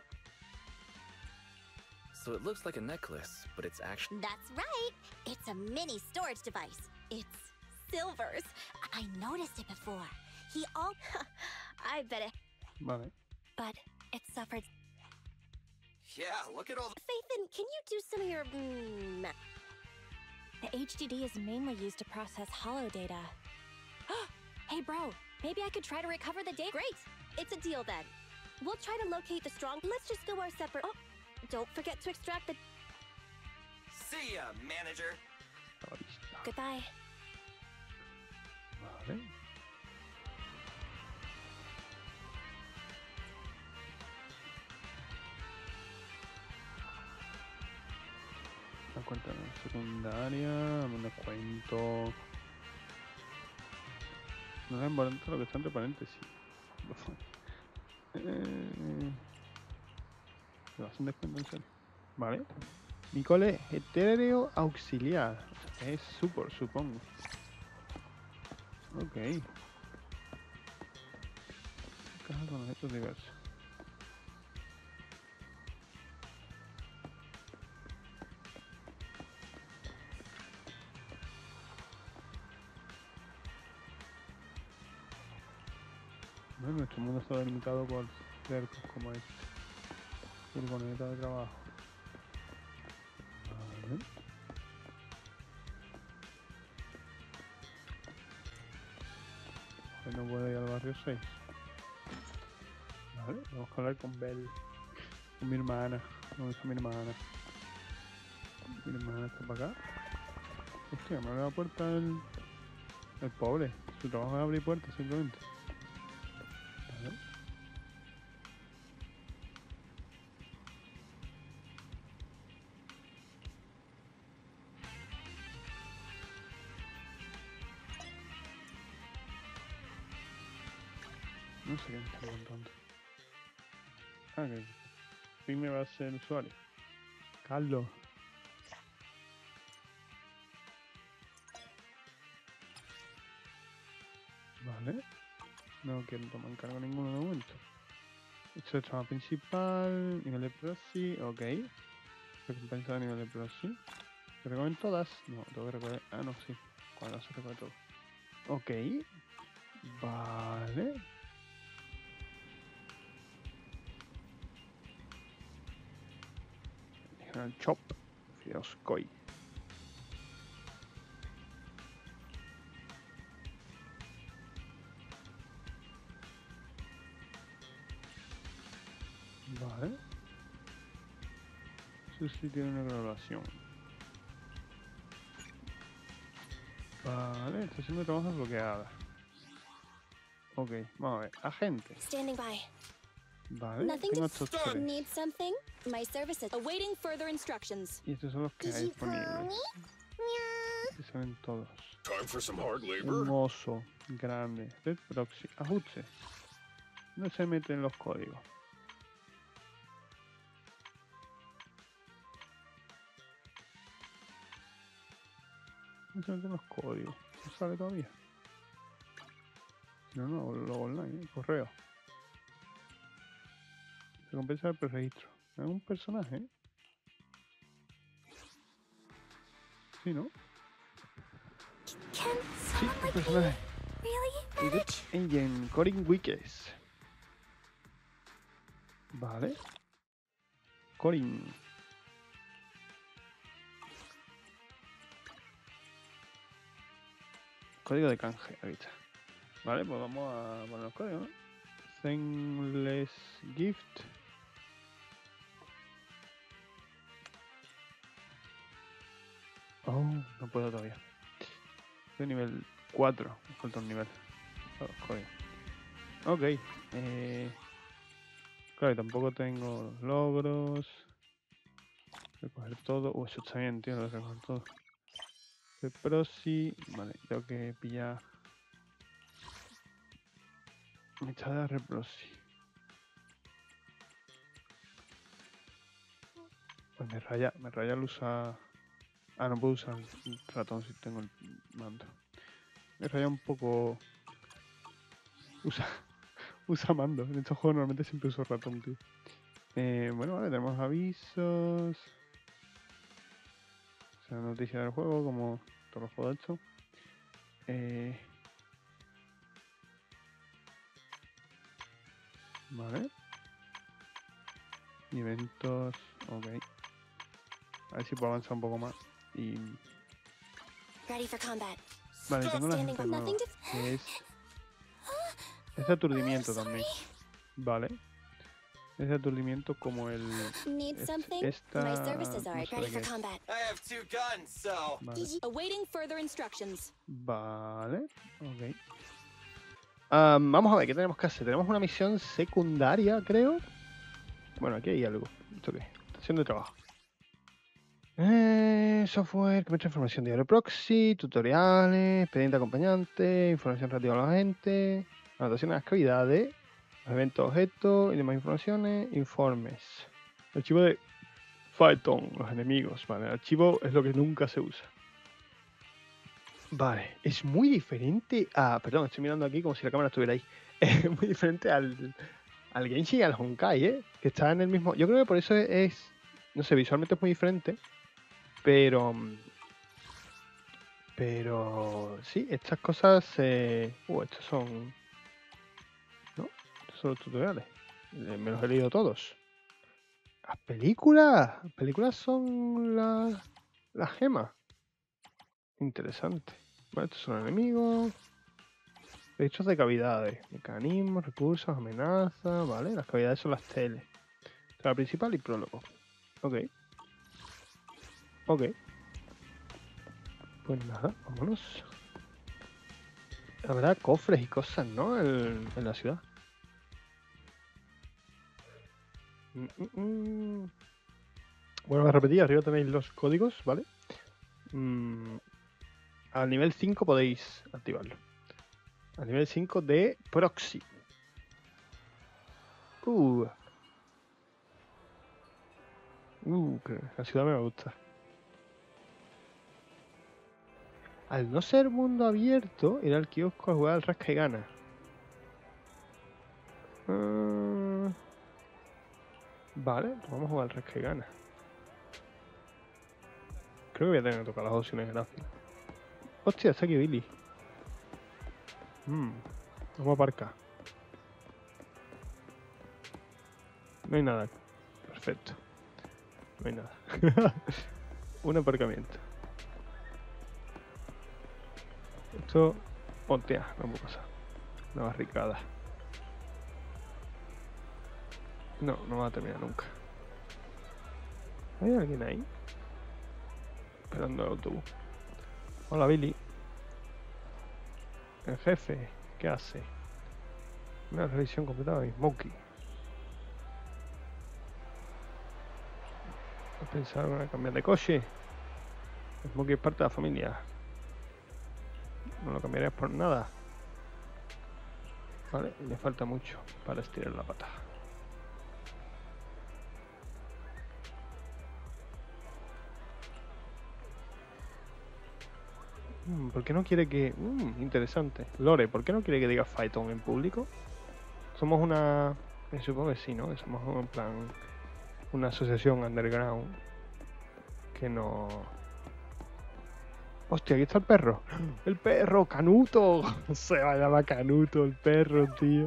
So it looks like a necklace, but it's actually... That's right. It's a mini storage device. It's Silver's. I noticed it before. He all. I bet it. Vale. But it suffered. Yeah, look at all the. Faithin, can you do some of your mm, math? The H D D is mainly used to process hollow data. Hey, bro, maybe I could try to recover the data. Great! It's a deal then. We'll try to locate the strong. Let's just go our separate. Oh, don't forget to extract the. See ya, manager. Ahí está. Goodbye. Vale. La cuenta secundaria, un descuento. No es importante lo que está entre paréntesis. Eh, ¿me vas a un descuento en serio? Vale. Nicole etéreo auxiliar. O sea, es super, supongo. Ok. Caja con objetos diversos. Bueno, nuestro mundo está delimitado por cercos como este. Furgoneta de trabajo. Vale. Hoy no puedo ir al barrio seis. Vale, vamos a hablar con Belle. Con mi hermana. ¿Dónde está mi hermana? Mi hermana está para acá. Hostia, me abre la puerta el... el pobre. Su trabajo es abrir puertas simplemente. Vale. No sé qué me está preguntando. Ah, que ¿quién me va a ser usuario? Carlos. Vale. No quiero tomar en cargo ninguno de momento. Hecho de trabajo principal, nivel de proxy, ok. Recompensa de nivel de proxy. ¿Se recogen todas? No, tengo que recoger. Ah, no, sí. Cuando se recoge todo. Ok. Vale. General Chop. Fioscoy. Vale. Eso sí tiene una graduación. Vale, estación de trabajo bloqueada. Ok, vamos a ver. Agente. Standing by. Vale, Nothing tengo to estos tres. Need something? My services. Awaiting further instructions. Y estos son los que hay disponibles. Que se ven todos. Time for some hard Un oso grande. Red proxy. Ajuste. No se meten los códigos. No se meten los códigos. No sale todavía. No, no, lo online, ¿eh? Correo. Recompensa del preregistro. Es un personaje, ¿eh? Sí, ¿no? Sí, un personaje. Really? Engine, Corin Wickes. Vale. Corin. Código de canje, ahí está. Vale, pues vamos a poner los códigos, ¿no? Thankless Gift. Oh, no puedo todavía. Estoy nivel cuatro, me falta un nivel. Oh, código. Ok. Eh... Claro, tampoco tengo los logros. Recoger todo. Uh, eso está bien, tío, lo de recoger todo. Pero sí. Vale, tengo que pillar. Mitad de reprosi. Pues me raya, me raya el usar. Ah, no puedo usar el ratón si tengo el mando. Me raya un poco. Usa. Usa mando. En estos juegos normalmente siempre uso ratón, tío. Eh, bueno, vale, tenemos avisos. O sea, noticia del juego, como todos los juegos de hecho. Eh, Vale. Eventos, ok. A ver si puedo avanzar un poco más. Y... Ready for combat. Vale, tengo una gente nueva, que es... Es aturdimiento también. Vale. Es aturdimiento como el... Need es- something? esta... My services are no sé ready de for qué es. combat. I have two guns, so. Vale. Awaiting further instructions. Vale, ok. Ah, vamos a ver qué tenemos que hacer. Tenemos una misión secundaria, creo. Bueno, aquí hay algo. ¿Esto qué? Estación de trabajo. Eh, software que muestra información diario proxy, tutoriales, expediente acompañante, información relativa a la gente, anotación de las actividades, los eventos objetos y demás informaciones, informes. Archivo de Phaeton, los enemigos. Vale, el archivo es lo que nunca se usa. Vale, es muy diferente a... Perdón, estoy mirando aquí como si la cámara estuviera ahí. Es muy diferente al, al Genshin y al Honkai, ¿eh? Que está en el mismo... Yo creo que por eso es... es- no sé, visualmente es muy diferente. Pero... mm, Pero... Sí, estas cosas... Eh... Uh, estos son... ¿No? Estos son los tutoriales. Eh, Me los he leído todos. Las películas. Las películas son las... Las gemas. Interesante. Vale, estos son enemigos. Registros de cavidades. Mecanismos, recursos, amenazas. Vale, las cavidades son las teles. La principal y prólogo. Ok. Ok. Pues nada, vámonos. Habrá cofres y cosas, ¿no? En, en la ciudad. Mm, mm, mm. Bueno, a repetir, arriba tenéis los códigos, ¿vale? Mm, al nivel cinco podéis activarlo. Al nivel cinco de proxy. Uh. Uh, que la ciudad me gusta. Al no ser mundo abierto, ir al kiosco a jugar al rasca y gana. Ah, vale, pues vamos a jugar al rasca y gana. Creo que voy a tener que tocar las opciones gráficas. Hostia, está aquí Billy. Mm, vamos a aparcar. No hay nada. Perfecto. No hay nada. Un aparcamiento. Esto... Hostia, no puedo pasar. Una barricada. No, no va a terminar nunca. ¿Hay alguien ahí? Esperando el autobús. Hola, Billy. El jefe, ¿qué hace? Una revisión completada de Smokey. ¿Has pensado en cambiar de coche? Smokey es parte de la familia. No lo cambiarías por nada. Vale, le falta mucho para estirar la pata. Mm, ¿Por qué no quiere que...? Mm, interesante. Lore, ¿por qué no quiere que diga Phaeton en público? Somos una... eh, supongo que sí, ¿no? Que somos en plan... Una asociación underground. Que no... Hostia, aquí está el perro. ¡El perro! ¡Canuto! Se va a llamar Canuto el perro, tío.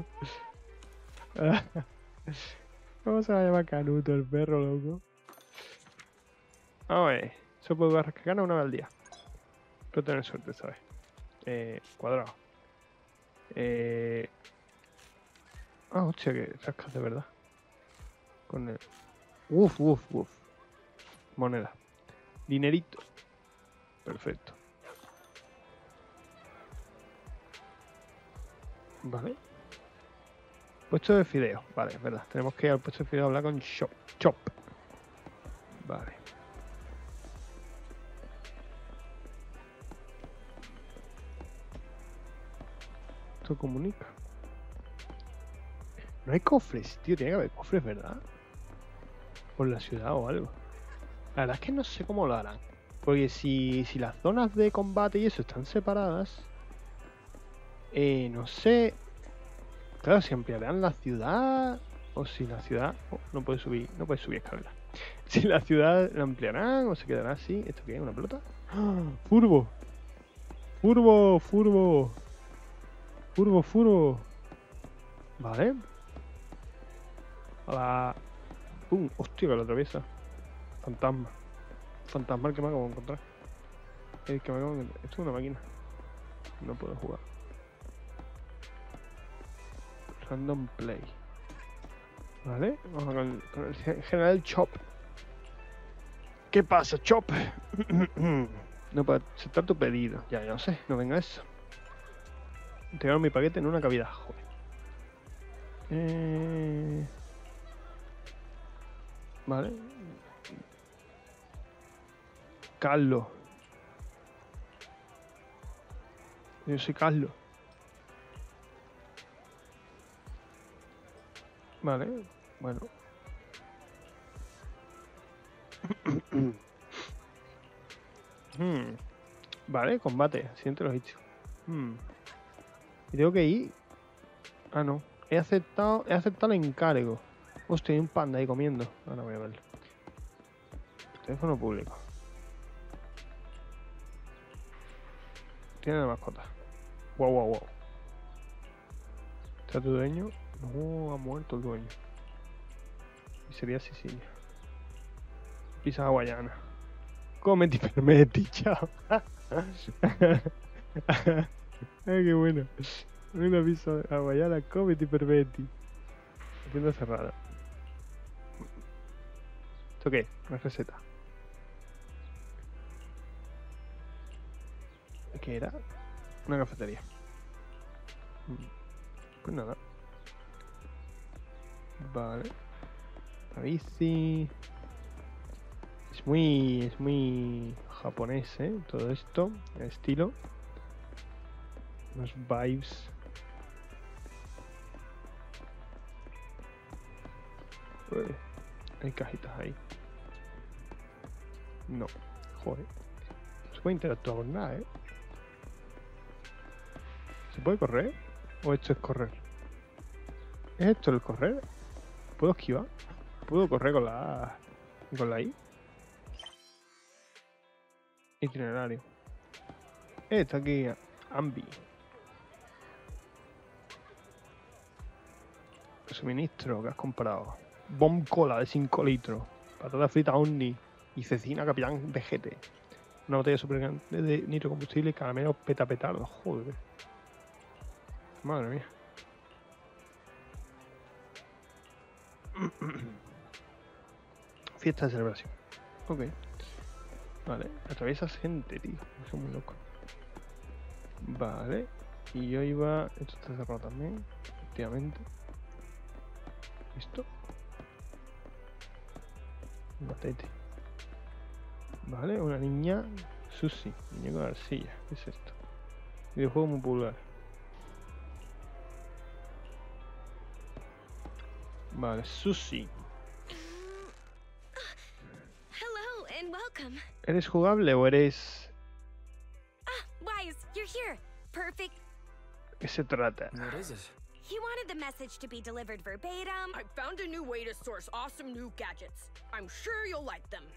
¿Cómo se va a llamar Canuto el perro, loco? Vamos a ver. Eso puede jugar que gana una vez al día. Puedo tener suerte, ¿sabes? Eh, cuadrado. Eh... Ah, hostia, que rascas de verdad. Con el... Uf, uf, uf. Moneda. Dinerito. Perfecto. Vale. Puesto de fideo. Vale, es verdad. Tenemos que ir al puesto de fideo a hablar con Chop. Chop. Vale. Esto comunica. No hay cofres, tío. Tiene que haber cofres, ¿verdad? Por la ciudad o algo. La verdad es que no sé cómo lo harán. Porque si, si las zonas de combate y eso están separadas, eh, no sé, claro, si ampliarán la ciudad o si la ciudad, oh, no puede subir, no puede subir escalera. Si la ciudad la ampliarán o se quedará así. ¿Esto qué es? ¿Una pelota? ¡Ah! ¡Furbo! ¡Furbo! ¡Furbo! ¡Furbo! ¡Furbo! Vale. Hola. ¡Pum! Hostia, que lo atraviesa. Fantasma. Fantasma el que me acabo de encontrar. El que me acabo de encontrar. Esto es una máquina. No puedo jugar. Random play. Vale, vamos con el, con el general Chop. ¿Qué pasa, Chop? No puedo aceptar tu pedido. Ya, ya lo sé, no venga eso. Entregaron mi paquete en una cavidad, joder. Eh... Vale. Carlos. Yo soy Carlos. Vale, bueno. hmm. Vale, combate. Siguiente los hechos. Hmm. Y tengo que ir. Ah, no. He aceptado, he aceptado el encargo. Hostia, hay un panda ahí comiendo. Ahora voy a verlo. Teléfono público. Tiene la mascota. Wow, wow, wow. ¿Está tu dueño? No, ha muerto el dueño. Y sería Sicilia. Pizza hawaiana. Cometi permeti, chao. Ay, qué bueno. Una pizza hawaiana, cometi permeti. Tienda cerrada. ¿Esto qué? Una receta. ¿Qué era? Una cafetería. Pues nada. Vale. La bici. Es muy. Es muy japonés, ¿eh? Todo esto. El estilo. Los vibes. Uy, hay cajitas ahí. No. Joder. No se puede interactuar con nada, ¿eh? ¿Se puede correr? ¿O esto es correr? ¿Es esto el correr? ¿Puedo esquivar? ¿Puedo correr con la A y con la I? Itinerario. Eh, está aquí Ambi. Suministro que has comprado. Bomb cola de cinco litros. Patata frita Omni. Y cecina Capitán Vegete. Una botella super grande de nitrocombustible y caramelo peta petardo. Joder. Madre mía. Fiesta de celebración. Ok. Vale. Atraviesas gente, tío. Soy muy loco. Vale. Y yo iba... Esto está cerrado también. Efectivamente. ¿Listo? Un batete. Vale. Una niña... Susi. Muñeco de arcilla. ¿Qué es esto? Videojuego muy vulgar. Vale, Susi. Hello and welcome. ¿Eres jugable o eres...? Ah, Wise, you're here. Perfect. ¿Qué se trata? What is it? He wanted the message to be delivered verbatim. I found a new way to source awesome new gadgets. I'm sure you'll like them.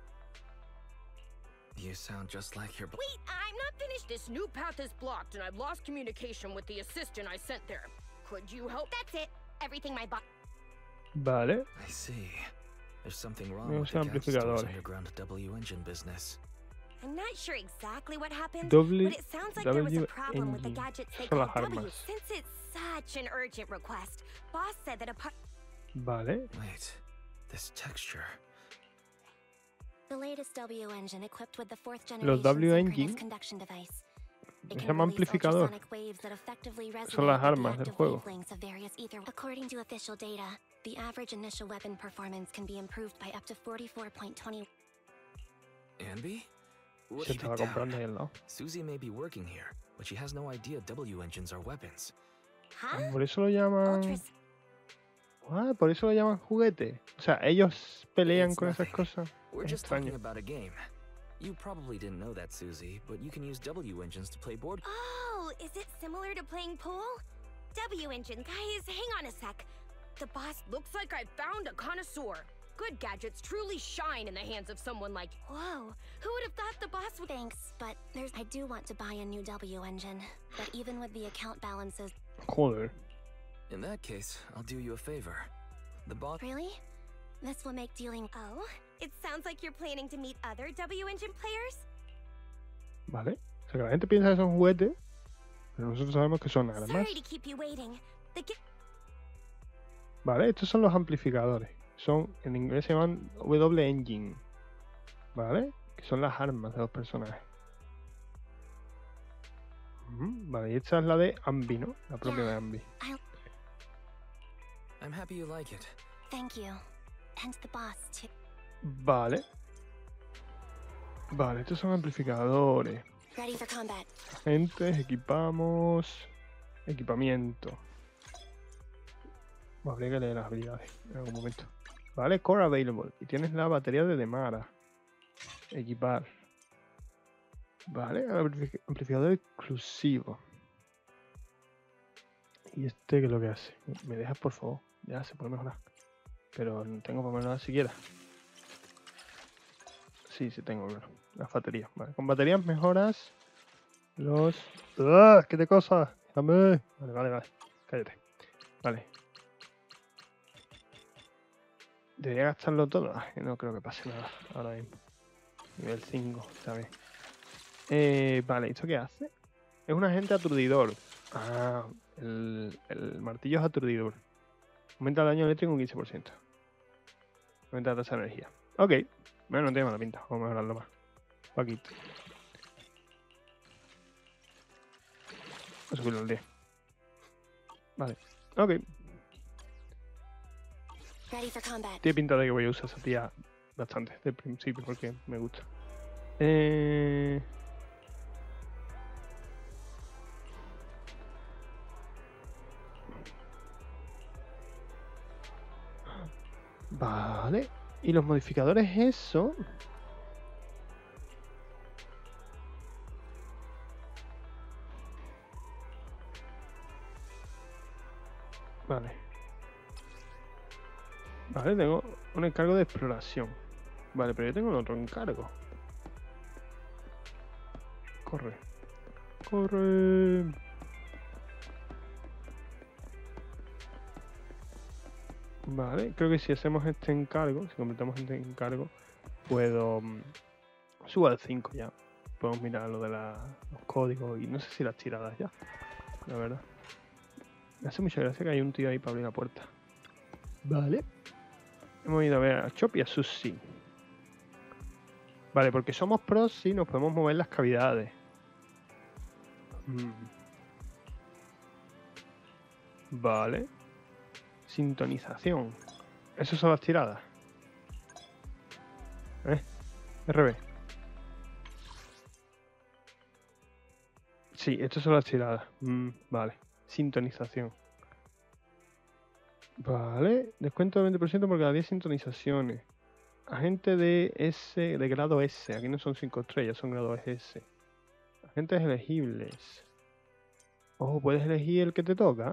You sound just like your... Wait, I'm not finished. This new path is blocked and I've lost communication with the assistant I sent there. Could you help? That's it. Everything my boss... Vale. I see. There's something wrong Unos with the Gadget Store's amplificadores. underground W engine business. I'm not sure exactly what happened, W- but it sounds like there was a W problem with the engine. gadgets they Son call las W. armas. Since it's such an urgent request, boss said that a part... Vale. Wait, this texture. The latest W engine equipped with the fourth Los generation W synchronous engine conduction device. se It can llama release amplificador. ultrasonic waves that effectively Son resonate las with the armas del active juego. wavelengths of various ether. According to official data, the average initial weapon performance can be improved by up to forty-four point two zero. Anby? We'll Se keep estaba it down. comprando ahí al lado. Susie may be working here, but she has no idea W engines are weapons. Huh? Por eso lo llaman... Ultras... Ah, por eso lo llaman juguete. O sea, ellos pelean It's con esas nothing. cosas. We're Es just talking extraño. about a game. You probably didn't know that, Susie, but you can use W engines to play board. Oh, is it similar to playing pool? W engine, guys, hang on a sec. The boss... Looks like I found a connoisseur. Good gadgets truly shine in the hands of someone like... Whoa, who would have thought the boss would... Thanks, but there's I do want to buy a new W engine. But even with the account balances... Joder. In that case, I'll do you a favor. The boss. Really? This will make dealing. Oh, it sounds like you're planning to meet other W Engine players. Vale. O sea que la gente piensa que son juguetes, pero nosotros sabemos que son armas. Sorry to keep you waiting. The gi- Vale, estos son los amplificadores. Son, en inglés se llaman W Engine. Vale, que son las armas de los personajes. Mm, vale, y esta es la de Ambi, ¿no? La propia de Ambi. I'll... I'm happy you like it. Thank you. And the boss, too. Vale. Vale, estos son amplificadores. Ready for combat. Agentes, equipamos. Equipamiento. Bueno, habría que leer las habilidades en algún momento. Vale, core available. Y tienes la batería de Demara. Equipar. Vale, amplificador exclusivo. ¿Y este qué es lo que hace? ¿Me dejas, por favor? Ya se puede mejorar. Pero no tengo para mejorar siquiera. Sí, sí tengo, claro. Las baterías. Vale, con baterías mejoras los... ¡Ah! ¿Qué te cosa? Déjame. Vale, vale, vale. Cállate. Vale. ¿Debería gastarlo todo? Ay, no creo que pase nada ahora mismo. Nivel cinco, está bien. Eh, vale, ¿esto qué hace? Es un agente aturdidor. Ah, el, el martillo es aturdidor. Aumenta el daño eléctrico un quince por ciento. Aumenta la tasa de energía. Ok. Bueno, no tiene mala pinta. Vamos a mejorarlo más. Un poquito. Voy a subirlo al diez. Vale. Ok. Ready for combat. Tiene pinta de que voy a usar esa tía bastante desde el principio porque me gusta. Eh... Vale. Y los modificadores eso. Vale. Vale, tengo un encargo de exploración. Vale, pero yo tengo otro encargo. Corre. Corre. Vale, creo que si hacemos este encargo, si completamos este encargo, puedo... Um, subo al cinco ya. Podemos mirar lo de la, los códigos y no sé si las tiradas ya. La verdad. Me hace mucha gracia que hay un tío ahí para abrir la puerta. Vale. Hemos ido a ver a Chop y a Sushi. Vale, porque somos pros, sí, nos podemos mover las cavidades. Mm. Vale. Sintonización. Esas son las tiradas. ¿Eh? R B. Sí, estas son las tiradas. Mm, vale. Sintonización. Vale. Descuento del veinte por ciento por cada diez sintonizaciones. Agente de S, de grado S. Aquí no son cinco estrellas, son grado S. Agentes elegibles. Ojo, puedes elegir el que te toca.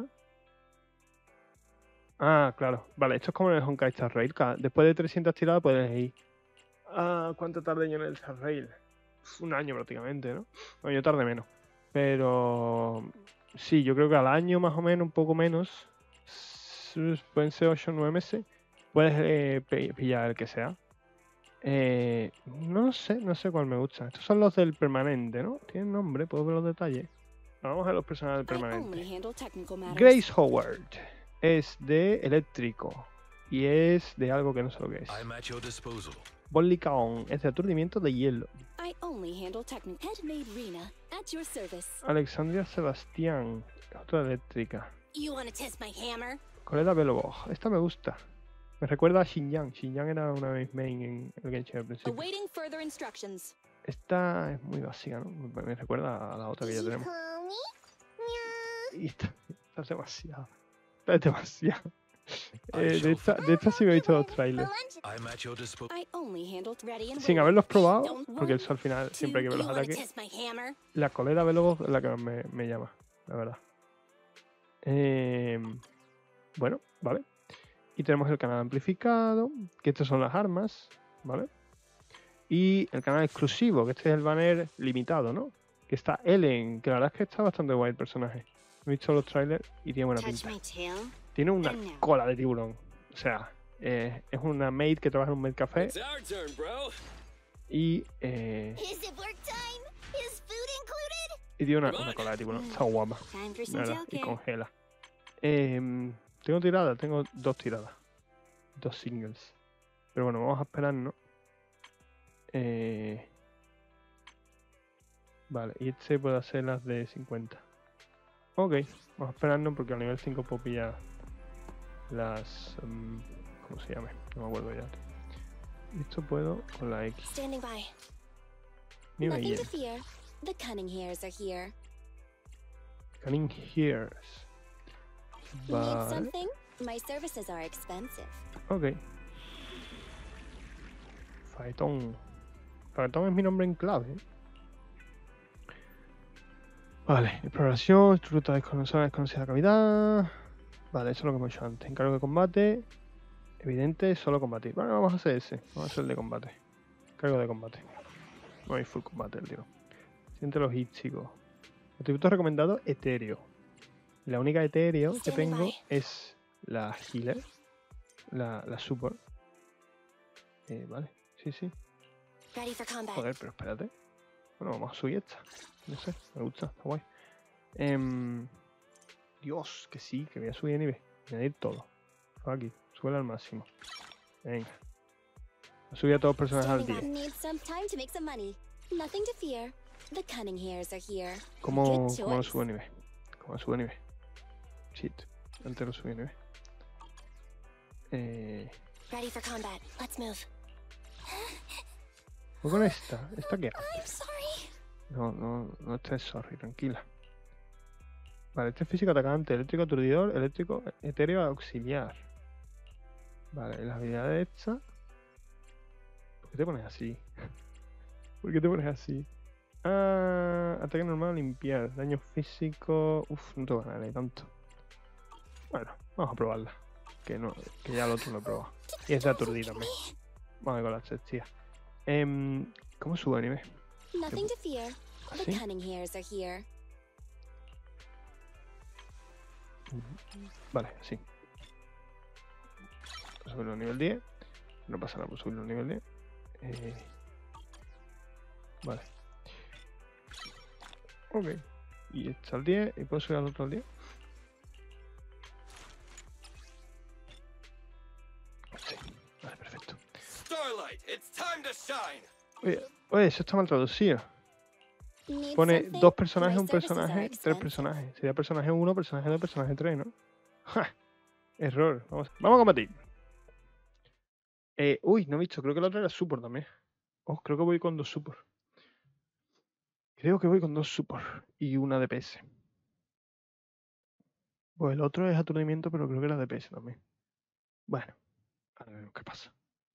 Ah, claro. Vale, esto es como en el Honkai Star Rail. Después de trescientas tiradas puedes elegir. Ah, ¿cuánto tardé yo en el Star Rail? Un año prácticamente, ¿no? Bueno, yo tardé menos. Pero... sí, yo creo que al año más o menos, un poco menos. Pueden ser ocho o nueve meses. Puedes eh, pillar el que sea. Eh, no sé, no sé cuál me gusta. Estos son los del permanente, ¿no? Tienen nombre, puedo ver los detalles. Vamos a ver los personajes del permanente. Grace Howard es de eléctrico y es de algo que no sé lo que es. Bolly Kaon es de aturdimiento de hielo. Alexandria Sebastián, otra eléctrica. Coleta Belobog, esta me gusta. Me recuerda a Xinjiang. Xinjiang era una de mis main en el Genshin al principio. Esta es muy básica, ¿no? Me recuerda a la otra que ya tenemos. Y esta, esta es demasiado. Esta es demasiado. Eh, de, esta, de esta sí me he visto los trailers. Sin haberlos probado, porque eso al final siempre hay que ver los ataques. La coleta Belobog es la que más me, me llama, la verdad. Eh, bueno, vale. Y tenemos el canal amplificado, que estas son las armas, ¿vale? Y el canal exclusivo, que este es el banner limitado, ¿no? Que está Ellen, que la verdad es que está bastante guay el personaje. He visto los trailers y tiene buena pinta. Tiene una cola de tiburón. O sea, eh, es una maid que trabaja en un maid café. It's our turn, bro. Y eh, Is it work time? Is food included? y tiene una, una cola de tiburón. Está guapa. Time for some Nada, y Joker. congela. Eh, tengo tirada, tengo dos tiradas. Dos singles. Pero bueno, vamos a esperar, ¿no? Eh, vale, y este puede hacer las de cincuenta. Ok, vamos a esperarnos porque a nivel cinco puedo pillar las... Um, ¿cómo se llama? No me acuerdo ya. Y esto puedo con la X. Standing by. Ni me Nothing hielo. to fear. The cunning hairs are here. Cunning Hairs. Need Vale. something? My services are expensive. Ok. Faetón. Faetón es mi nombre en clave. ¿eh? Vale, exploración, ruta desconocida, desconocida cavidad. Vale, eso es lo que hemos hecho antes. Encargo de combate. Evidente, solo combatir. Bueno, vamos a hacer ese. Vamos a hacer el de combate. Encargo de combate. No hay full combate, el tío. Siente los hits, chicos. Atributos recomendados, etéreo. La única etéreo que tengo es la healer. La, la super. Eh, vale, sí, sí. Ready for combat. Joder, pero espérate. Bueno, vamos a subir esta. No sé, me gusta, está guay. Em, Dios, que sí, que voy a subir de nivel. Añadir todo. Aquí, sube al máximo. Venga. Voy a subir a todos los personajes al Standing by. diez. Need some time to make some money. Nothing to fear. The cunning hairs are here. ¿Cómo, Good ¿Cómo lo choice. subo de nivel? ¿Cómo lo subo de nivel? Shit, antes lo subí de nivel. Eh, Ready for combat. Let's move. voy con esta. ¿Esta qué hace? I'm sorry. No, no, no estés sorry, tranquila. Vale, este es físico atacante, eléctrico aturdidor, eléctrico etéreo auxiliar. Vale, las habilidades estas. ¿Por qué te pones así? ¿Por qué te pones así? Ah, ataque normal, limpiar, daño físico. Uf, no te voy a ganar tanto. Bueno, vamos a probarla. Que no, que ya el otro lo he probado. Y es de aturdir también. Vamos a ver con las tres, tías. Em, ¿Cómo subo de nivel? Nothing to fear. The ¿Así? cunning hairs are here. Vale, así. Voy a subirlo a nivel diez. No pasa nada por subirlo a nivel diez. Eh, vale. Ok. Y está al diez. ¿Y puedo subir al otro al diez? Sí. Vale, perfecto. Starlight, it's time to shine. Oye, oye, eso está mal traducido. Need Pone something? dos personajes, My un services are personaje, tres expensive. personajes. Sería personaje uno, personaje dos, personaje tres, ¿no? ¡Ja! Error. Vamos, vamos a combatir. Eh, uy, no he visto. Creo que la otra era super también. Oh, creo que voy con dos super. Creo que voy con dos super y una D P S. Pues el otro es aturdimiento, pero creo que era D P S también. Bueno, a ver qué pasa.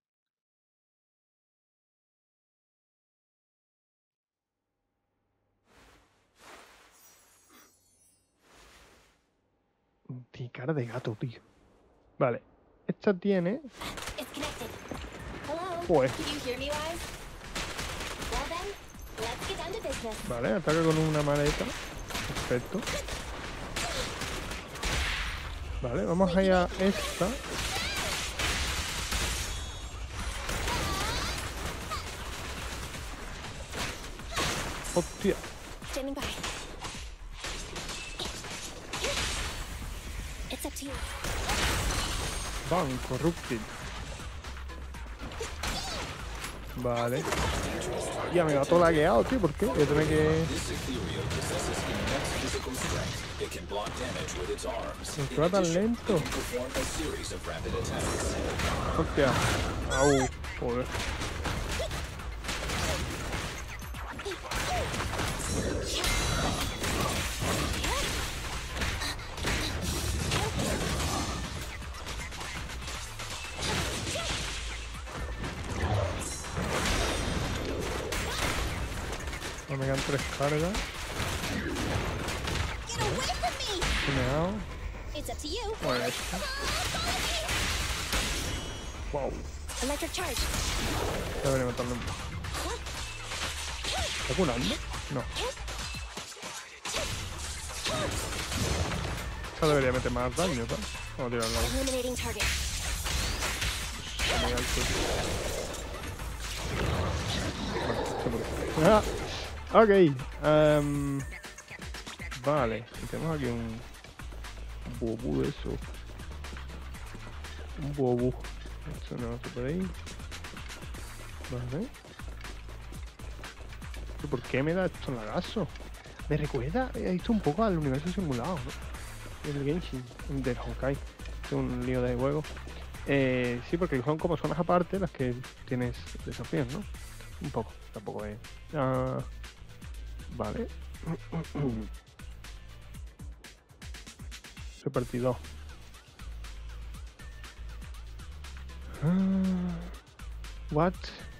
Tiene cara de gato, tío. Vale. Esta tiene... It's connected. Hello? Joder. Can you hear me, Wise? Well then, let's get down to business. Vale, ataca con una maleta. Perfecto. Vale, vamos a ir a esta. Hostia. Standing by. It's up to you. Bam, corrupted. Vale. Ya me va todo lagueado, tío. ¿Por qué? Voy a tener que... This Ethereal possesses immense physical strength. It can block damage with its arms. ¿Por qué va tan lento? It can perform a series of rapid attacks. Hostia. Au. Joder. No me quedan tres cargas. Get away from me! ¿Qué me ha dado? It's up to you. Bueno, esta. Wow. Electric charge. Debería matarlo un poco. ¿Está curando? No. Esta debería meter más daño, ¿sabes? Vamos a tirarla ahí. Eliminating target. muy alto. Ah, ok. Um, vale. Y tenemos aquí un bobu de eso. Un bobu. Esto no se puede ir. Vale. ¿Pero por qué me da esto lagazo? Me recuerda esto un poco al universo simulado, ¿no? El Genshin, del Honkai. Es un lío de juego. Eh, sí, porque son como zonas aparte las que tienes desafíos, ¿no? Un poco, tampoco es. Ah, vale. Repartido. Ah, what?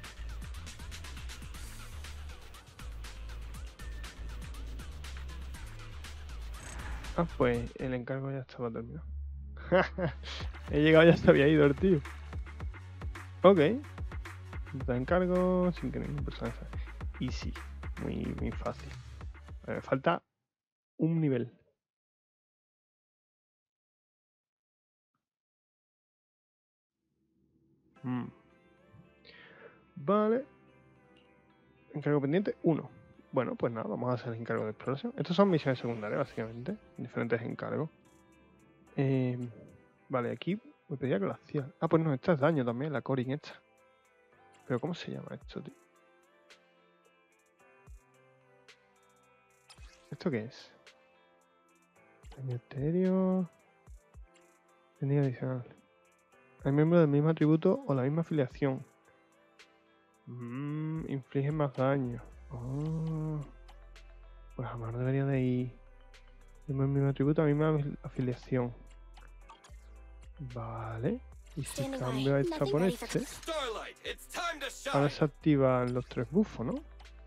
Ah, pues el encargo ya estaba terminado. He llegado, ya se había ido el tío. Ok. Te encargo sin que ningún personaje. Easy. Muy, muy fácil. Me eh, falta un nivel. Mm. Vale. Encargo pendiente, uno. Bueno, pues nada, vamos a hacer el encargo de exploración. Estos son misiones secundarias, básicamente. Diferentes encargos. Eh, vale, aquí me pedía glacial. Ah, pues no, esta es daño también, la Corin esta. Pero ¿cómo se llama esto, tío? ¿Esto qué es? Daño estéreo. Técnica adicional. Hay miembros del mismo atributo o la misma afiliación. Mmm, inflige más daño. Oh. Pues a lo mejor debería de ir. El mismo atributo, la misma afiliación. Vale. Y si cambio a esta por este, ahora se activan los tres bufos, ¿no?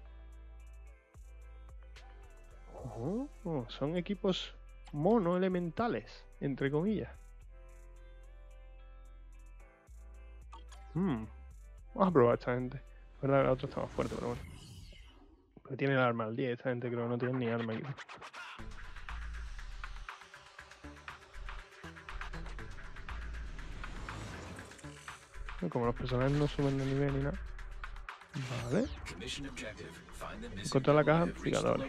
Oh, oh, son equipos monoelementales, entre comillas. Hmm. Vamos a probar esta gente. La verdad que la otra está más fuerte, pero bueno. Porque tiene el arma al diez, esta gente creo que no tiene ni arma aquí. Como los personajes no suben de nivel ni nada. Vale. Encontrar la caja amplificadora.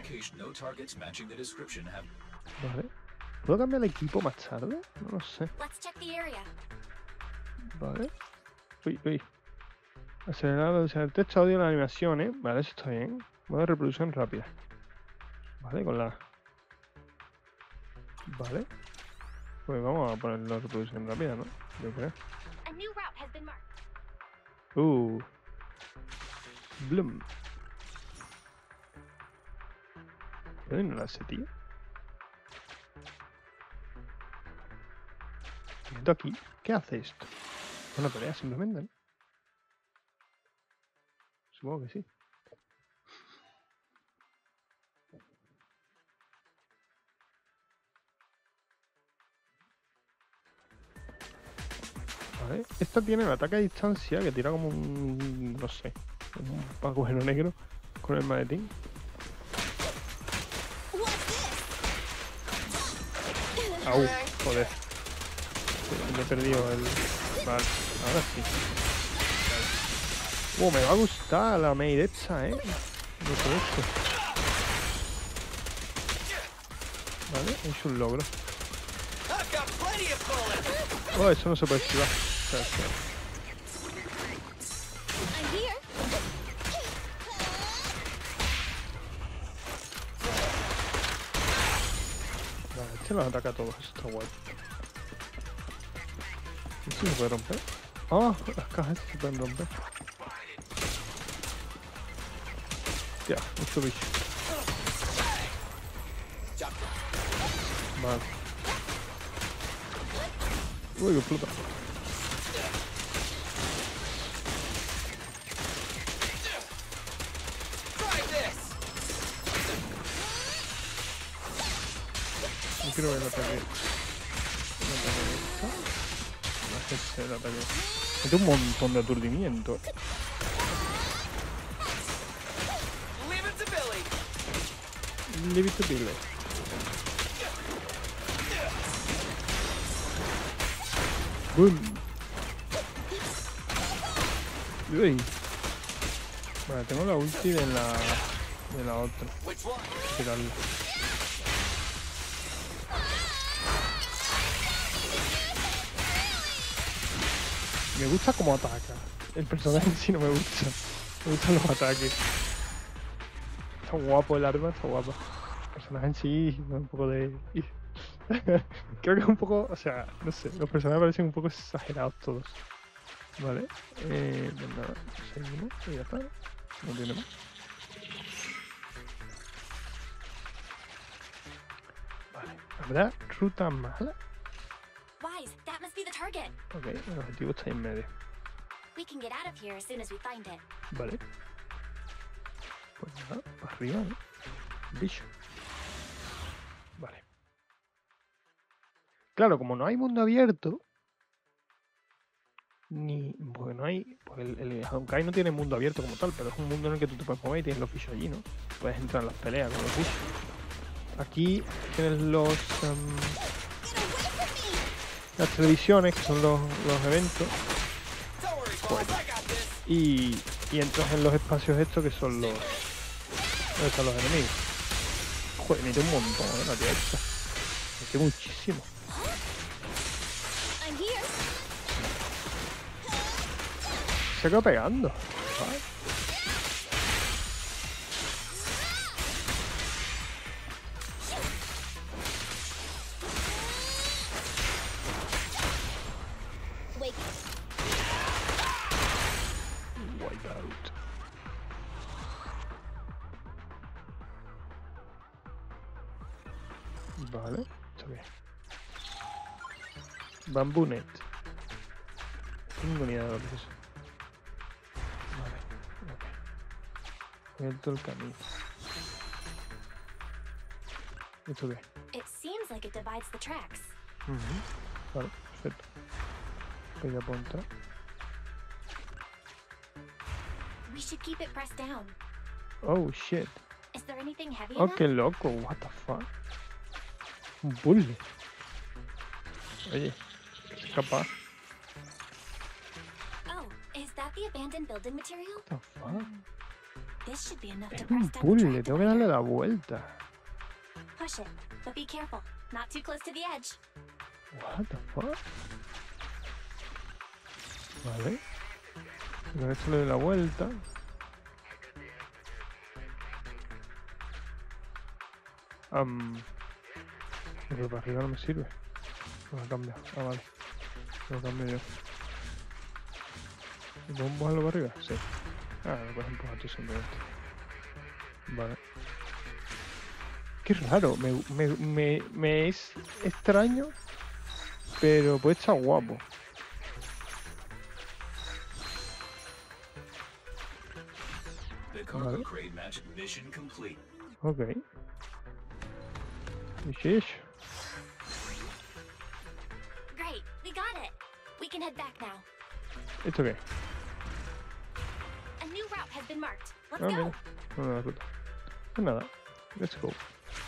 Vale. ¿Puedo cambiar el equipo más tarde? No lo sé. Vale. Uy, uy. Acelerar la velocidad del texto, audio y las animaciones. Vale, eso está bien. Modo de reproducción rápida. Vale, con la... Vale. Pues vamos a poner la reproducción rápida, ¿no? Yo creo. Uh. Bloom. ¿Puedo ignorar ese tío? Me meto aquí. ¿Qué hace esto? Una pelea simplemente, ¿no? Supongo que sí. Vale. Esta tiene el ataque a distancia que tira como un... no sé. Un agujero negro con el maletín. Au, joder. Me he perdido el... Vale, ahora sí. Vale. Oh, me va a gustar la maid esta, eh. Lo que esto. Vale, he hecho un logro. Oh, eso no se puede esquivar. Espera, espera. Vale, este los ataca a todos, eso está guay. ¿Esto se puede romper? Ah, oh, las cajas se pueden romper. Ya, mucho bicho. Vale. Uy, que explota. No quiero ver el ataque. El ataque esta. No sé si el ataque. Mete un montón de aturdimiento. Leave it to Billy. Boom. Uy. Vale, tengo la ulti de la... de la otra. Tirarla. Me gusta cómo ataca. El personaje en sí no me gusta. Me gustan los ataques. Está guapo el arma, está guapa. El personaje en sí, un poco de... Creo que es un poco... O sea, no sé. Los personajes parecen un poco exagerados todos. Vale. Eh, pues nada. Seguimos. Y ya está. No tiene más. Vale. ¿Habrá ruta mala? Wise, that must be the target. Ok, el objetivo está en medio. We can get out of here as soon as we find it. Vale. Pues nada, para arriba, ¿no? Bicho. Vale. Claro, como no hay mundo abierto, ni. Porque no hay. Pues el, el Honkai no tiene mundo abierto como tal, pero es un mundo en el que tú te puedes mover y tienes los bichos allí, ¿no? Puedes entrar en las peleas con los bichos. Aquí tienes los. Um, las televisiones, que son los, los eventos. Pues, y, y entras en los espacios estos que son los. ¿Dónde están los enemigos? Joder, mete un montón, ¿eh? La tía esta. Mete muchísimo. Se quedó pegando. ¿Vale? Wipeout. Vale, está bien. Bamboo net. No tengo ni idea de lo que es eso. Vale, ok. Abierto el camino. ¿Esto qué? It seems like it divides the tracks. Uh-huh. Vale, perfecto. Voy a apuntar. We should keep it pressed down. Oh shit. Is there anything heavy Oh, enough? qué loco, what the fuck. Un puzzle. Oye, es capaz. Oh, is that the abandoned building material? What the fuck. This should be enough to Es press un down the puzzle, track tengo que darle la vuelta. Push it, but be careful. Not too close to the edge. What the fuck. Vale. Y con esto le doy la vuelta. Um, pero para arriba no me sirve. No lo cambio. Ah, vale. Lo cambio yo. ¿Y puedo empujarlo para arriba? Sí. Ah, lo puedes empujar tú simplemente. Vale. Qué raro. Me, me, me, me es extraño. Pero puede estar guapo. The cargo crate match mission complete. Ok. ¿Y eso? Great, we got it. We can head back now. ¿Esto qué? A new route has been marked. Let's Ah, go. mira. No, no, no. Pues nada. Let's go.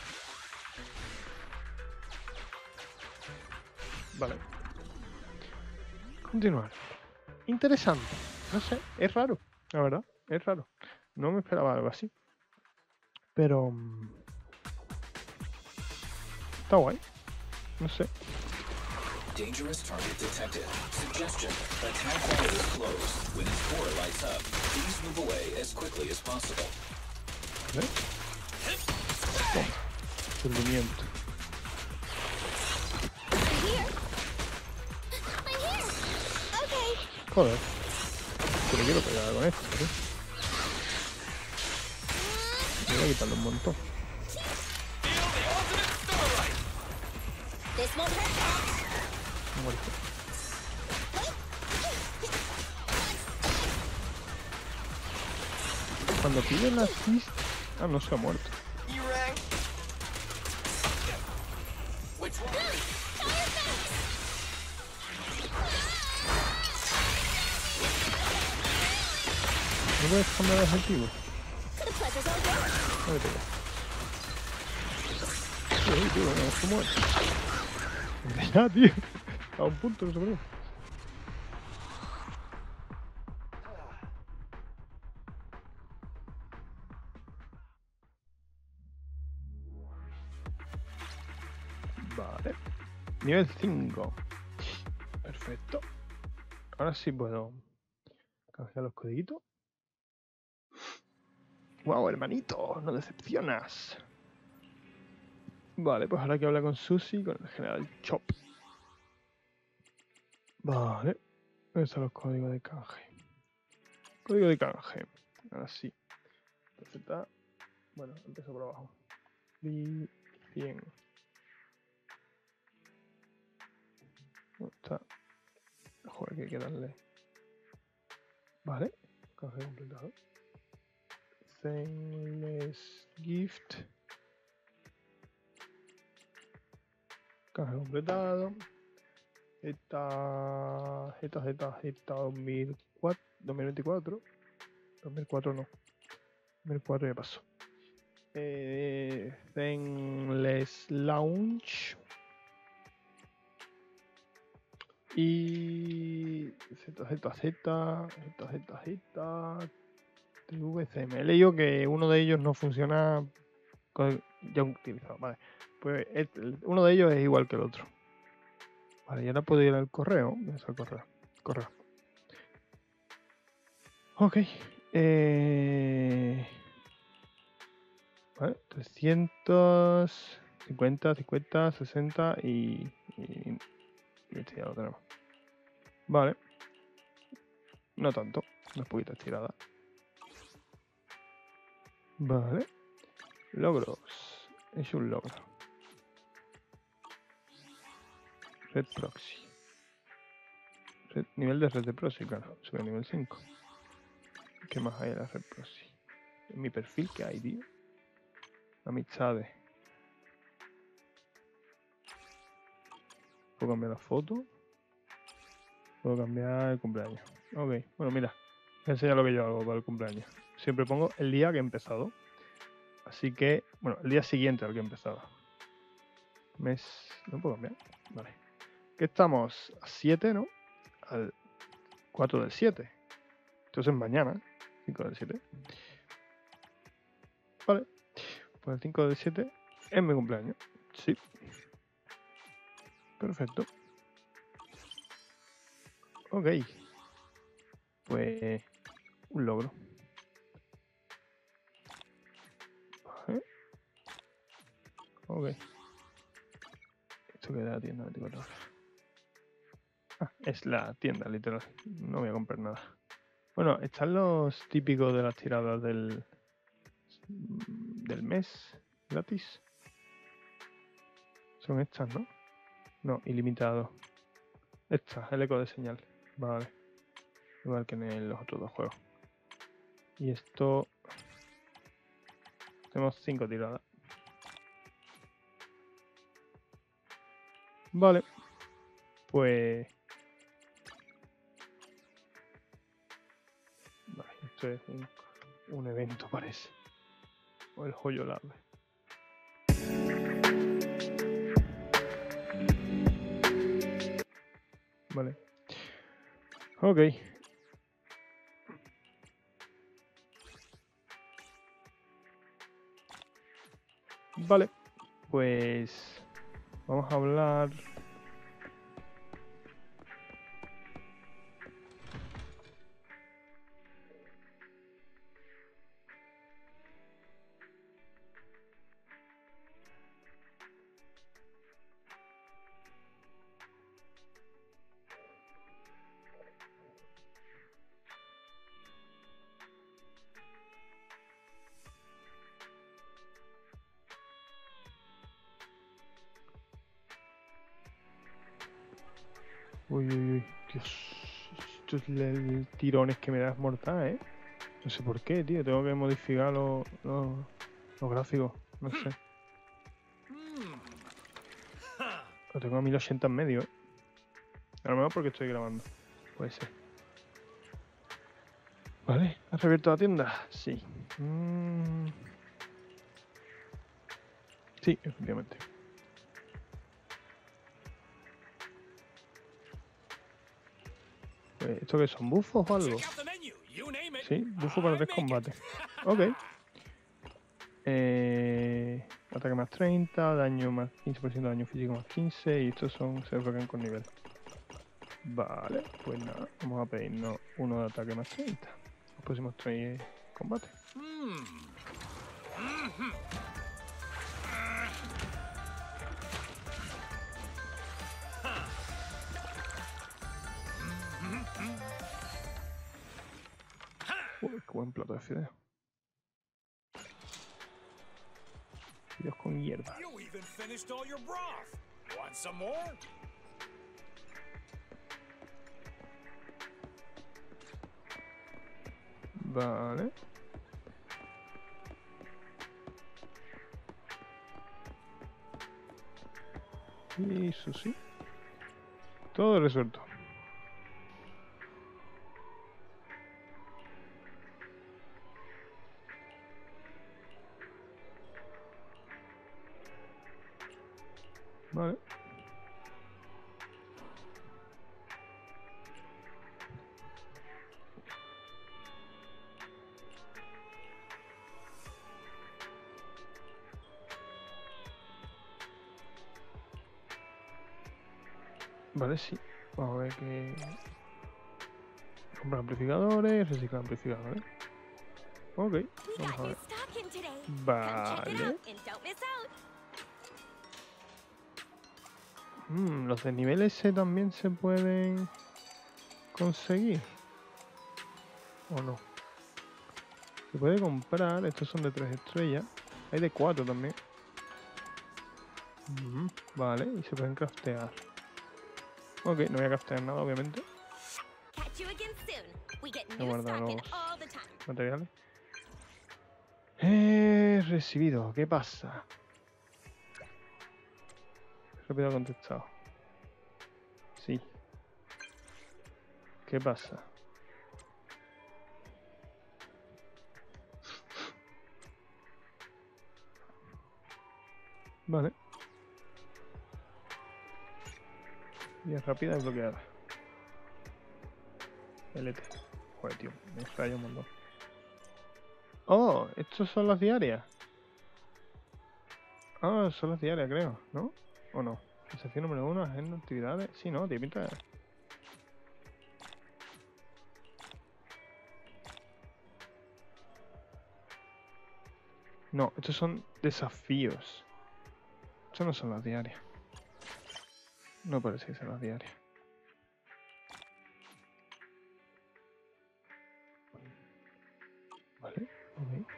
Vale. Continuar. Interesante. No sé, es raro. La verdad, es raro. No me esperaba algo así. Pero... um, está guay. No sé. Dangerous target detected. Suggestion. Attack while it is closed. When its core lights up, please move away as quickly as possible. ¿Vale? Toma. Sentimiento. Joder. Que le quiero pegar con esto, ¿eh? Me voy a quitarle un montón. Muerto. Cuando pide la assist... Ah, no se ha muerto. ¿No puedes cambiar de objetivo? No le pega. Sí, tío, no se muere. Ya, tío. A un punto no se muere. Nivel cinco. Perfecto. Ahora sí puedo canjear los codiguitos. Wow, hermanito, no decepcionas. Vale, pues ahora hay que hablar con Susie, con el general Chop. Vale. Estos son los códigos de canje. Código de canje. Ahora sí. Perfecto. Bueno, empiezo por abajo. Y cien. ¿Dónde está? Joder, que hay que darle. Vale. Canje completado. Thankless gift. Canje completado. Esta. Esta, esta, esta dos mil veinticuatro. dos mil cuatro no. dos mil cuatro ya pasó. Eh, Thankless Launch. Y. Z, Z, Z. Z, Z, Z. T V C. Me he leído que uno de ellos no funciona con ya utilizado. Vale. Pues este, uno de ellos es igual que el otro. Vale, y ahora puedo ir al correo. Voy a al correo. Correo. Ok. Eh... Vale, trescientos cincuenta, cincuenta, sesenta y, y, y este ya lo tenemos. Vale. No tanto. Unas poquitas tiradas. Vale. Logros. Es un logro. Red proxy. Red, nivel de red de proxy, claro. Sube a nivel cinco. ¿Qué más hay en la red proxy? En mi perfil, ¿qué hay, tío? Amistades. ¿Puedo cambiar la foto? Puedo cambiar el cumpleaños. Ok, bueno, mira. Voy a enseñar lo que yo hago para el cumpleaños. Siempre pongo el día que he empezado. Así que, bueno, el día siguiente al que he empezado. Mes... ¿No puedo cambiar? Vale. Que estamos a siete, ¿no? Al cuatro del siete. Entonces mañana, cinco del siete. Vale. Pues el cinco del siete es mi cumpleaños. Sí. Perfecto. Ok. Pues un logro. Vale. Ok. Esto queda la tienda veinticuatro horas. Ah, es la tienda, literal. No voy a comprar nada. Bueno, están los típicos de las tiradas del del mes gratis. Son estas, ¿no? No, ilimitado. Esta, el eco de señal. Vale. Igual que en los otros dos juegos. Y esto... Tenemos cinco tiradas. Vale. Pues... Vale, esto es un, un evento, parece. O el Joyo Lab. Vale. Ok. Vale. Pues... Vamos a hablar... Uy, uy, uy, Dios, esto es el tirones que me das mortal, ¿eh? No sé por qué, tío, tengo que modificar los, los, los gráficos, no sé. Lo tengo a mil ochenta en medio, ¿eh? A lo mejor porque estoy grabando, puede ser. Vale, ¿has reabierto la tienda? Sí. Mm. Sí, efectivamente. ¿Esto qué son? ¿Bufos o algo? Sí, bufo para tres combates. Ok. Eh, Ataque más treinta, daño más quince por ciento, daño físico más quince, y estos son se desbloquean con nivel. Vale, pues nada, vamos a pedirnos uno de ataque más treinta. Los próximos tres combates. Uy, qué buen plato de fideo. Fideos con hierba. You even finished all your broth. Want some more? Vale. Y eso sí. Todo resuelto. Vale. Vale, sí. Vamos a ver que... Comprar amplificadores, reciclar amplificadores. Ok, vamos a ver. Vale. Mm, los de nivel S también se pueden conseguir. ¿O no? Se puede comprar. Estos son de tres estrellas. Hay de cuatro también. Mm, vale, y se pueden craftear. Ok, no voy a craftear nada, obviamente. Voy a guardar los materiales. Eh, recibido. ¿Qué pasa? Rápido contestado. Sí. ¿Qué pasa? Vale. Vía rápida y bloqueada. L T. Joder, tío. Me falla un montón. Oh, estos son las diarias. Ah, son las diarias, creo, ¿no? ¿O no? Desafío número uno, agenda actividades. Sí, no, tiene pinta de... No, estos son desafíos. Estos no son las diarias. No parece que sean las diarias. Vale, ok.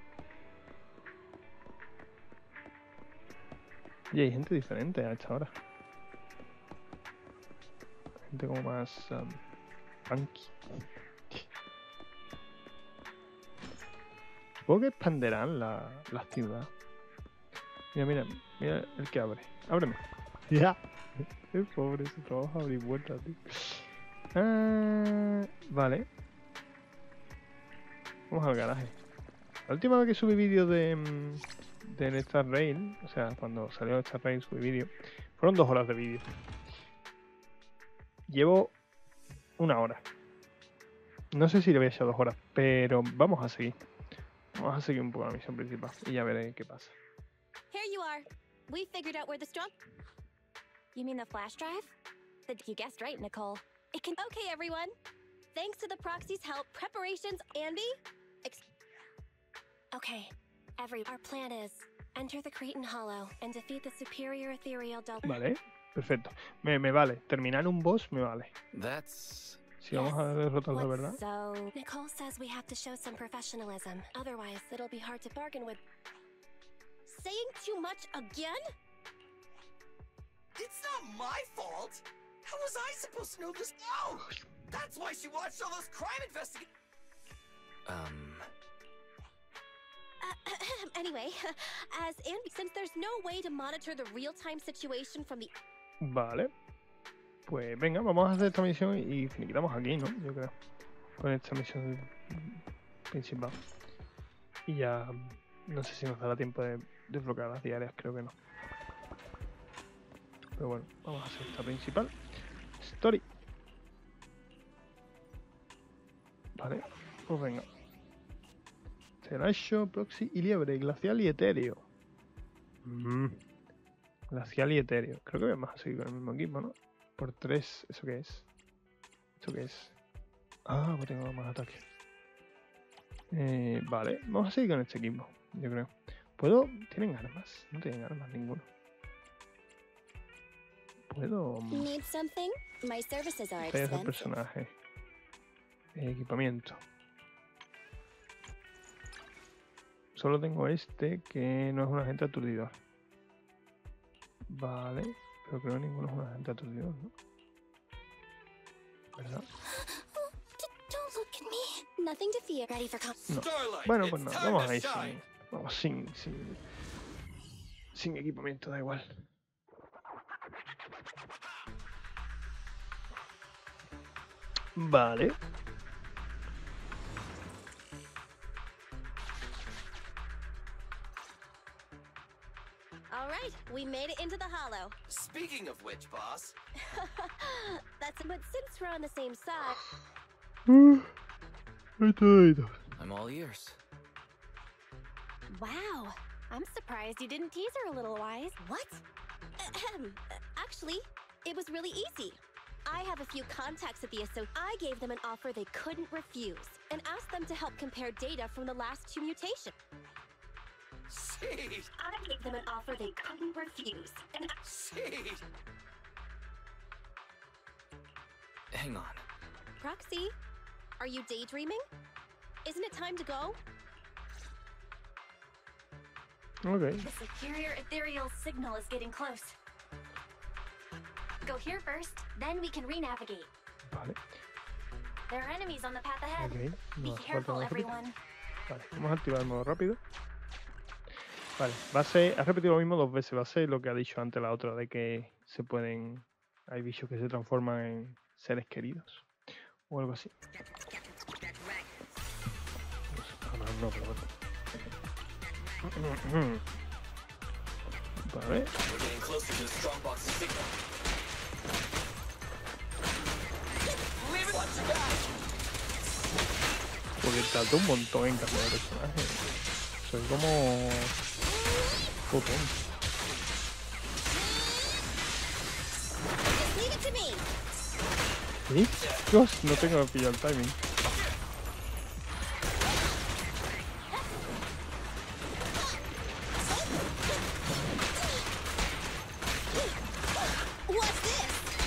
Y hay gente diferente a esta hora. Gente como más um, funky. Supongo que expanderán la, la ciudad. Mira, mira, mira el que abre. Ábreme. Ya. Es pobre, su trabajo abrir puertas, tío. Ah, vale. Vamos al garaje. La última vez que subí vídeo de, de Star Rail, o sea, cuando salió Star Rail subí vídeo, fueron dos horas de vídeo. Llevo una hora. No sé si le voy a echar dos horas, pero vamos a seguir. Vamos a seguir un poco la misión principal y ya veré qué pasa. Here you are. We figured out where the strong... You mean the flash drive? The, you guessed right, Nicole. It can... Okay, everyone. Thanks to the proxy's help, preparations... Andy? Ex Okay, every... Our plan is enter the Cretan Hollow and defeat the superior ethereal double... Vale, perfecto. Me, me vale. Terminar un boss me vale. That's... Si vamos a derrotarlo de verdad. So, Nicole says we have to show some professionalism. Otherwise, it'll be hard to bargain with... Saying too much again? It's not my fault! How was I supposed to know this? No! That's why she watched all those crime investigations! Um... Uh, anyway, as Andy, since there's no way to monitor the real-time situation from the... Vale. Pues venga, vamos a hacer esta misión y finiquitamos aquí, ¿no? Yo creo. Con esta misión principal. Y ya... No sé si nos dará tiempo de desbloquear las diarias, creo que no. Pero bueno, vamos a hacer esta principal. Story. Vale, pues venga. Teracho, Proxy y Liebre, Glacial y Etéreo. Mm. Glacial y etéreo. Creo que vamos a seguir con el mismo equipo, ¿no? Por tres, ¿eso qué es? ¿Esto qué es? Ah, pues tengo más ataque. Eh, vale, vamos a seguir con este equipo, yo creo. ¿Puedo? ¿Tienen armas? No tienen armas ninguno. ¿Puedo? Need something? My services are Tallas del expensive. personaje. Eh, equipamiento. Solo tengo este que no es un agente aturdidor. Vale, pero creo que ninguno es un agente aturdidor, ¿no? ¿Verdad? Don't look at me. Nothing to fear. Ready for com- No. Bueno, pues nada, vamos a ir sin, vamos sin, sin, sin equipamiento, da igual. Vale. All right, we made it into the hollow. Speaking of which, boss. That's but since we're on the same side. I'm all ears. Wow. I'm surprised you didn't tease her a little, Wise. What? Ahem. Actually, it was really easy. I have a few contacts at the A S O. I gave them an offer they couldn't refuse and asked them to help compare data from the last two mutations. Seed! I gave them an offer they couldn't refuse and Seed! Hang on. Proxy, are you daydreaming? Isn't it time to go? Okay. The superior ethereal signal is getting close. Go here first, then we can re-navigate. Vale. There are enemies on the path ahead. Ok. Be No hace falta careful, más rápido. everyone. Vale, vamos a activar el modo rápido. Vale, va a ser, ha repetido lo mismo dos veces, va a ser lo que ha dicho antes la otra, de que se pueden, hay bichos que se transforman en seres queridos, o algo así. No, no, pero bueno. Vale. We're getting closer to the strongbox signal. Leave it. Watch your back. Porque tardó un montón en cambiar de personaje. Soy como... Putón. Just leave it to me. ¿Sí? Dios, no tengo que pillar el timing. What's this?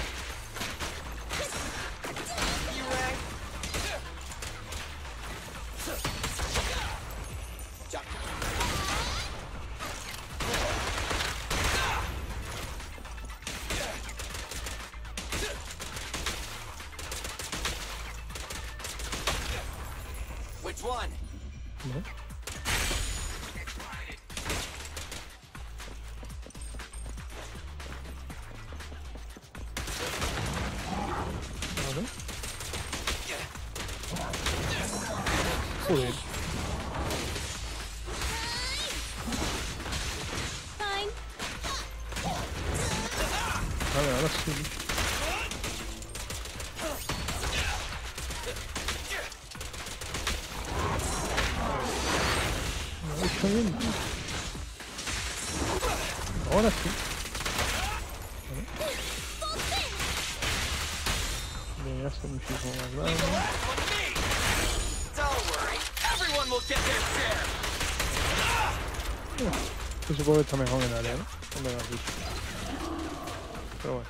Which one? ¿No? Vale. Joder. Fine. Vale, ahora sí. No, está bien. Ahora sí. Vale. Me hace muchísimo más daño. Don't worry, everyone will get their share. Yo supongo que está mejor en el área, ¿no? No me lo has dicho. Pero bueno.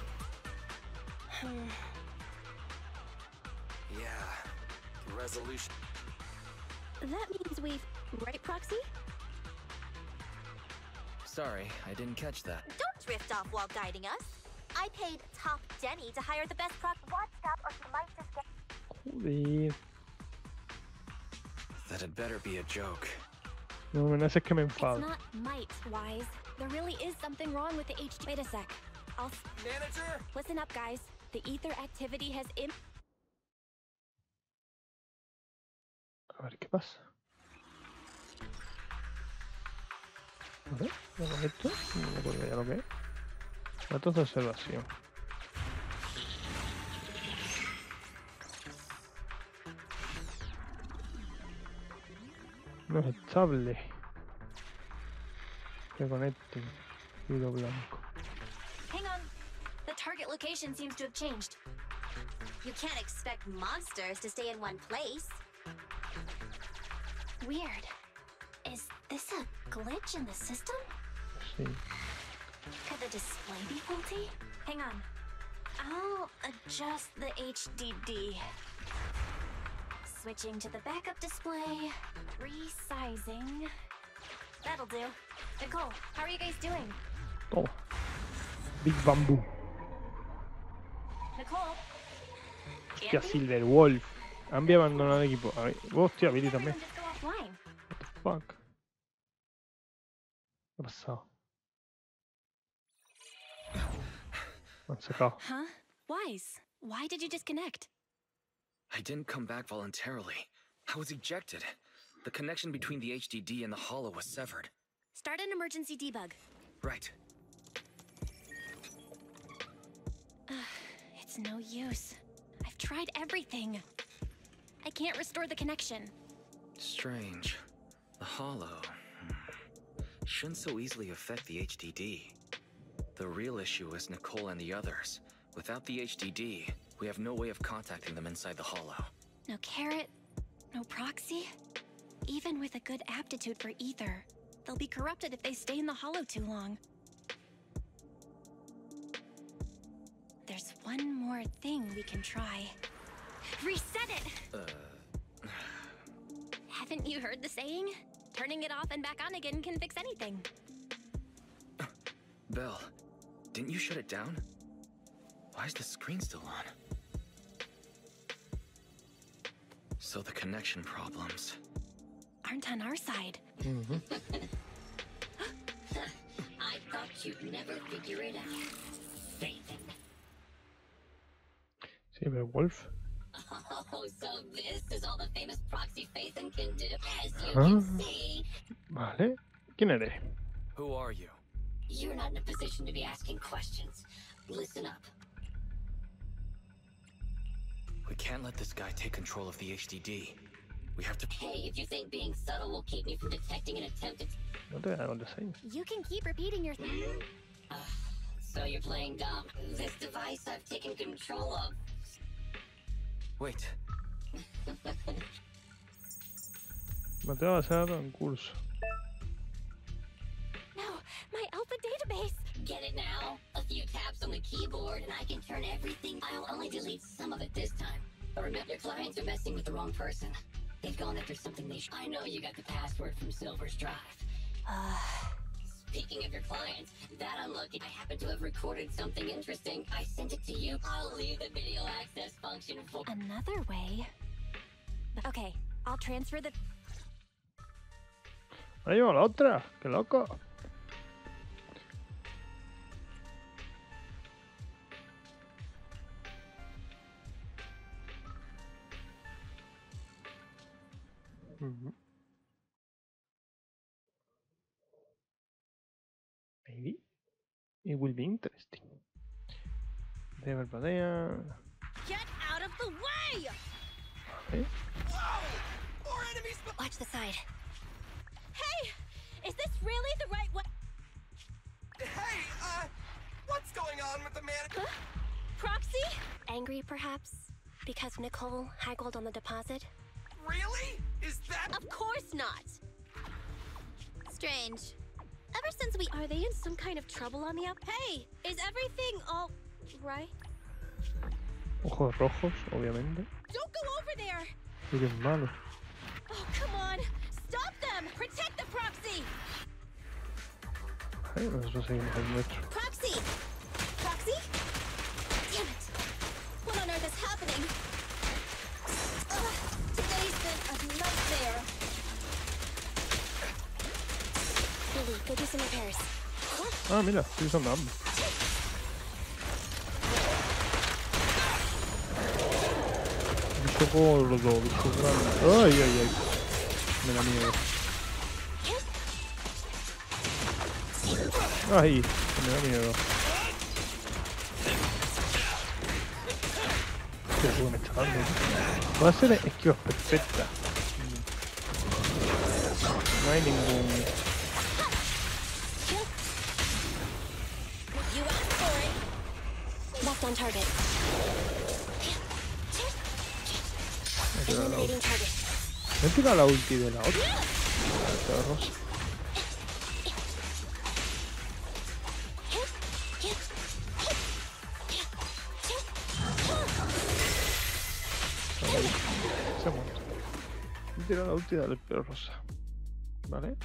Yeah, resolution. That means we've... Right, Proxy? Sorry, I didn't catch that. Don't drift off while guiding us. I paid Top Denny to hire the best proc. Watch out or you might just get... Joder. That'd better be a joke. No, me haces que me It's enfado. not might, Wise. There really is something wrong with the H D. Wait a sec. I'll... Manager? Listen up, guys. The ether activity has im... A ver qué pasa. A ver, vamos a esto. No me acuerdo ya lo que es. Datos de observación. No es estable. Que conecten. Hilo blanco. Hang on. The target location seems to have changed. You can't expect monsters to stay in one place. Weird. Is this a glitch in the system? Sí. Could the display be faulty? Hang on. I'll adjust the H D D. Switching to the backup display. Resizing. That'll do. Nicole, how are you guys doing? Toma. Big Bamboo. Nicole? Hostia, Silver Wolf. Ambi ha abandonado el equipo. A ver. Hostia, Billy también. Just go offline. What the fuck? ¿Qué ha pasado? Me han sacado. Huh? Wise, why did you disconnect? I didn't come back voluntarily. I was ejected. The connection between the H D D and the Hollow was severed. Start an emergency debug. Right. It's no use. I've tried everything. I can't restore the connection. Strange. The Hollow hmm, shouldn't so easily affect the H D D. The real issue is Nicole and the others. Without the H D D, we have no way of contacting them inside the Hollow. No carrot, no proxy. Even with a good aptitude for ether, they'll be corrupted if they stay in the Hollow too long. There's one more thing we can try. Reset it! Uh... Haven't you heard the saying? Turning it off and back on again can fix anything. Belle, didn't you shut it down? Why is the screen still on? So the connection problems aren't on our side. Mm-hmm. I thought you'd never figure it out. Satan. Silver Wolf. Oh, so this is all the famous proxy Phaethon can do, as you Ah. can see. Vale. ¿Quién eres? Who are you? You're not in a position to be asking questions. Listen up. We can't let this guy take control of the H D D. We have to... Hey, if you think being subtle will keep me from detecting an attempted... No te voy a dar contraseña. You can keep repeating your... Uh, so you're playing dumb. This device I've taken control of. Wait. Mateo basado en curso. No, my alpha database. Get it now? A few taps on the keyboard and I can turn everything. I'll only delete some of it this time. But remember, your clients are messing with the wrong person. They've gone after something they sh- I know you got the password from Silver's drive. Uh... Speaking of your clients, that unlucky, I happen to have recorded something interesting. I sent it to you. I'll leave the video access function for... Another way? Okay, I'll transfer the... Ahí va la otra. ¡Qué loco! Mm-hmm. Maybe it will be interesting. De verbadea. Get out of the way! ¿Eh? Whoa! More enemies! Watch the side. Hey! Is this really the right way? Hey, uh, what's going on with the man? Huh? Proxy? Angry, perhaps? Because Nicole haggled on the deposit? Really? Is that... Of course not! Strange. Ever since we... Are they in some kind of trouble on the up? Hey! Is everything all... right? Ojos rojos, obviamente. Don't go over there! Y bien malo. Oh, come on! Stop them! Protect the proxy! Hey, nosotros seguimos el nuestro. Proxy! Proxy? Damn it! What on earth is happening? Ugh, today's been a nightmare. Billy, go do some repairs. Ah, mira, estoy usando ambos. Bicho gordo, bicho grande. Ay, ay, ay. Me da miedo. Ay, me da miedo. Qué juego me está dando. Va a ser esquivas perfecta. No hay ningún... Almost on target. Me tira la Eliminating ulti. target. Me tira la ulti de la otra. El perro. Ahí. Se ha muerto. Me tira la ulti del perro rosa. ¿Vale?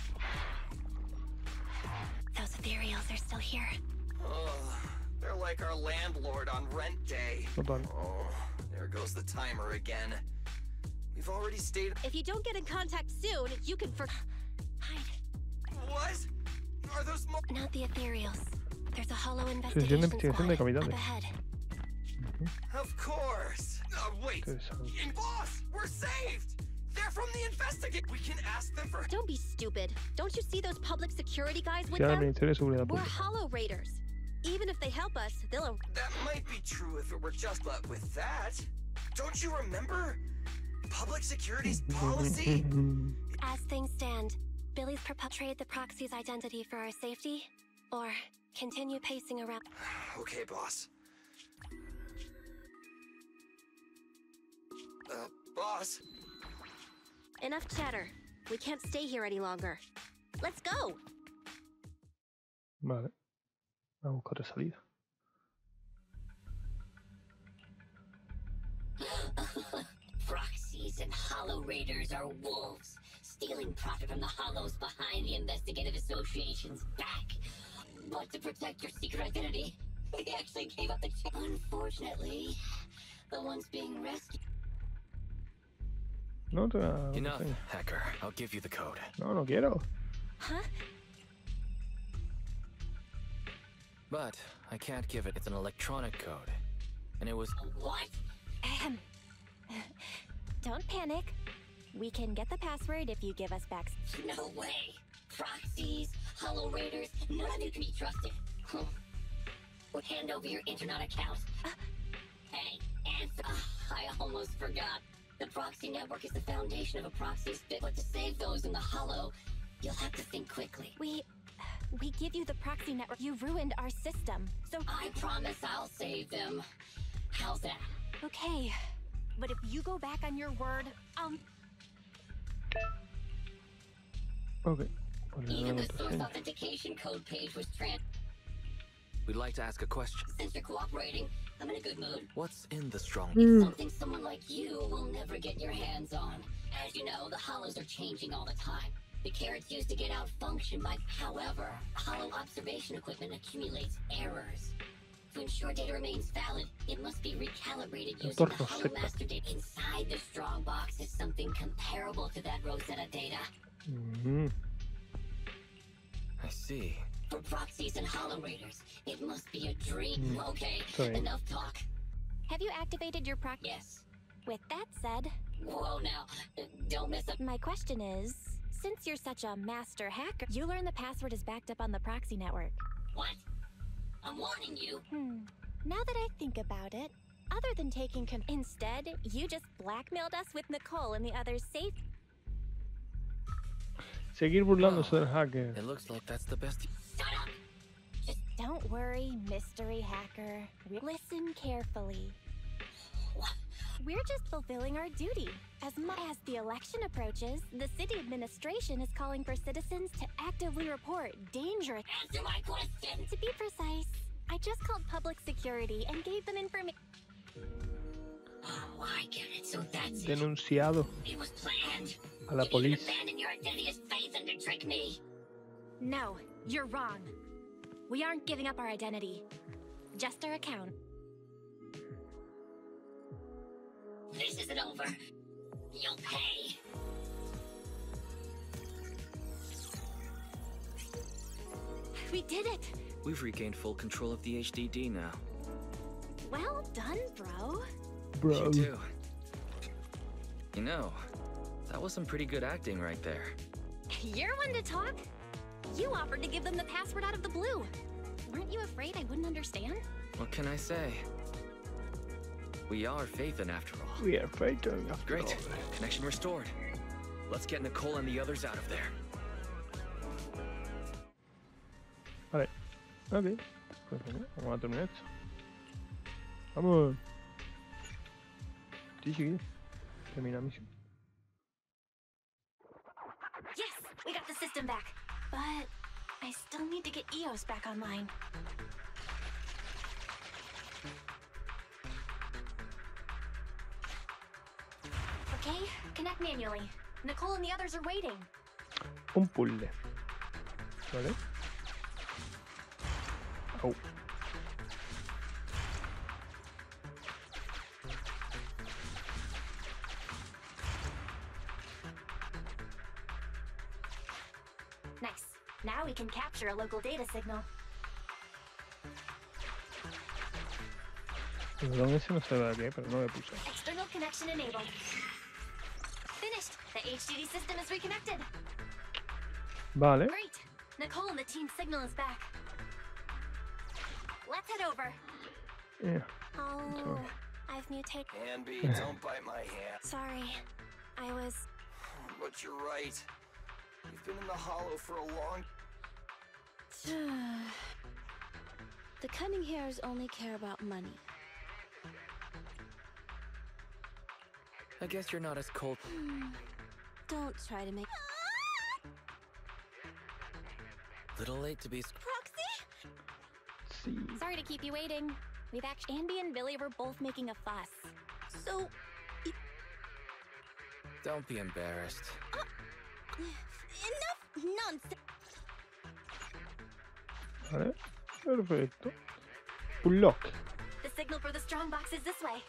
Those ethereals are still here. Oh, they're like our landlord on rent day. Total. Oh, there goes the timer again. We've already stayed. If you don't get in contact soon, you can for. What? Are those more? Not the ethereals. There's a hollow Sesión de investigation investigación de squad up cavidades. ahead. Of course. Uh, wait. Interesante. Boss, we're saved. They're from the investigate. We can ask them for. Don't be stupid. Don't you see those public security guys with Oficial del them? Ministerio de Seguridad We're Pública. Hollow Raiders. Even if they help us, they'll. That might be true if it were just, but with that, don't you remember public security's policy? As things stand, Billy's perpetrate the proxy's identity for our safety, or continue pacing around. Okay, boss. Uh, boss. Enough chatter. We can't stay here any longer. Let's go. Vale. Vamos a buscar salida. Proxies and Hollow Raiders are wolves, stealing profit from the Hollows behind the Investigative Association's back. But to protect your secret identity, they actually gave up the chance. Unfortunately, the ones being rescued. No te la Enough, contraseña. hacker. I'll give you the code. No, no quiero. Huh? But I can't give it. It's an electronic code. And it was... What? Ahem. Don't panic. We can get the password if you give us back. No way. Proxies, Hollow Raiders, none of you can be trusted. Huh. Well, hand over your internet account. Uh, Hey, answer. Uh, I almost forgot. The proxy network is the foundation of a proxy's bit, but to save those in the Hollow, you'll have to think quickly. we... We give you the proxy network. You ruined our system. So I promise I'll save them. How's that? okay. But if you go back on your word, um, Ok. Poner la Even the source contraseña. authentication code page was trans. We'd like to ask a question. Since you're cooperating, I'm in a good mood. What's in the strong... It's something someone like you will never get your hands on. As you know, the Hollows are changing all the time. The carrots used to get out function by... However, Hollow observation equipment accumulates errors. To ensure data remains valid, it must be recalibrated using the Doctor Hollow Rosetta. master data. Inside the strong box is something comparable to that Rosetta data. Mhm. I see. For proxies and Hollow Raiders, it must be a dream. Mm. Okay, Sorry. enough talk. have you activated your proxy? Yes. With that said, Whoa now, uh, don't mess up. my question is, since you're such a master hacker, you learn the password is backed up on the proxy network. What? I'm warning you. Hmm. Now that I think about it, other than taking con- instead, you just blackmailed us with Nicole and the others safe. Seguir burlándose del hacker. It looks like that's the best... Don't worry, mystery hacker. We- Listen carefully. We're just fulfilling our duty. As much as the election approaches, the city administration is calling for citizens to actively report dangerous. Answer my question. To be precise, I just called public security and gave them information. Oh, I get it. So that's it. Denunciado It was planned. a la You didn't policía. abandon your identity as faith and to trick me. No, you're wrong. We aren't giving up our identity. Just our account. This isn't over. You'll pay. We did it! We've regained full control of the H D D now. Well done, bro. Bro. You too. You know, that was some pretty good acting right there. You're one to talk. You offered to give them the password out of the blue. Weren't you afraid I wouldn't understand? What can I say? We are Phaethon after all. We are Phaethon after Great. all. Connection restored. Let's get Nicole and the others out of there. Vale. Ok. Pues venga, vamos a terminar esto. Vamos. Sí, sí. Termina la misión. Yes, we got the system back. But I still need to get E O S back online. Okay, connect manually. Nicole and the others are waiting. Un puzzle. ¿Vale? Oh. Nice. Now we can capture a local data signal. El botón ese no se ve aquí, pero no le puse. External connection enabled. Finished. The H D D system is reconnected. Vale. Great. Nicole and the team signal is back. Let's head over. Yeah. Oh, Sorry. I've mutated. Anby, don't bite my hand. Sorry. I was... But you're right. You've been in the Hollow for a long... The cunning hairs only care about money. I guess you're not as cold. Don't try to make... Little late to be... Proxy? Sí. Sorry to keep you waiting. We've actually... Anby and Billy were both making a fuss. So... Don't be embarrassed. Enough nonsense. Vale. Perfecto. Unlock. The signal for the strongbox is this way.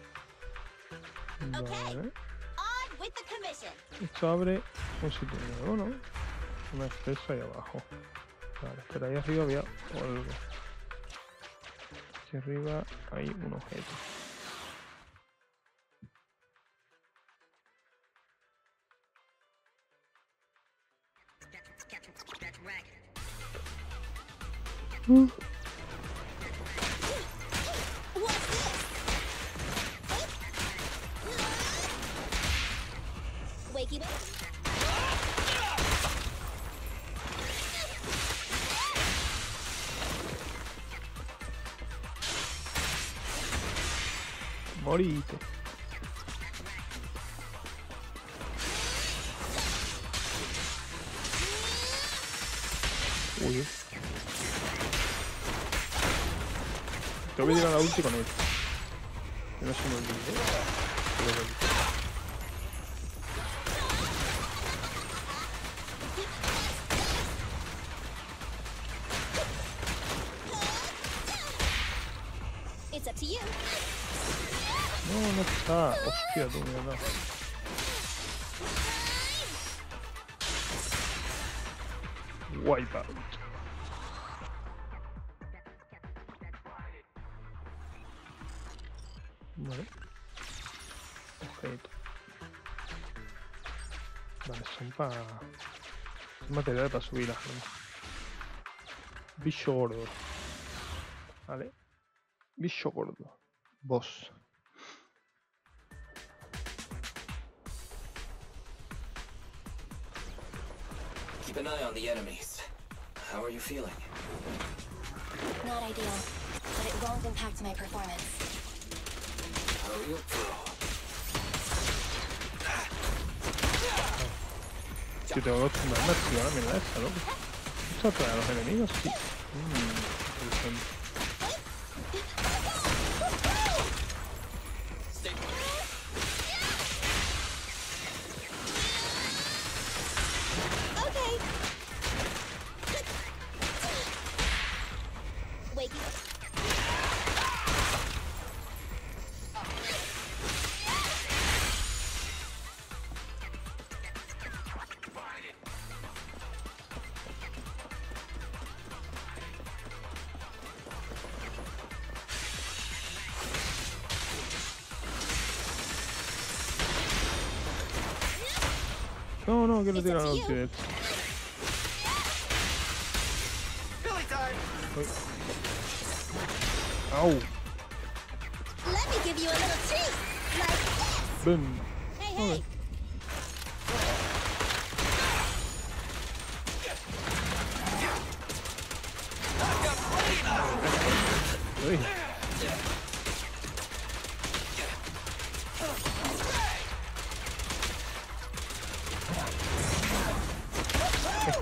Vale. On with the commission. Esto abre un sitio nuevo, ¿no? Un acceso ahí abajo. Vale, pero ahí arriba había algo. Aquí arriba hay un objeto. Mm. Wakey back. Morite. Uy. Te voy a tirar la ulti con él. Que no se me olvide. Pero It's up to you. no, no está. Hostia, tú, mierda. Wipeout. Vale. Objeto. Vale, son para... Son materiales para subir la gente. Bicho gordo. Vale. Bicho gordo. Boss. Keep an eye on the enemies. How are you feeling? Not ideal, but it won't impact my performance. A real pro. Si tengo que acostumbrarme a activar la mierda esa, ¿no? ¿Esto atrae a los enemigos? Sí. Mm, interesante. Okay. Wakey. No, no, quiero tirar la ulti de esto. Au. Let me give you a little treat. Like this. Boom. Hey, hey. Uy.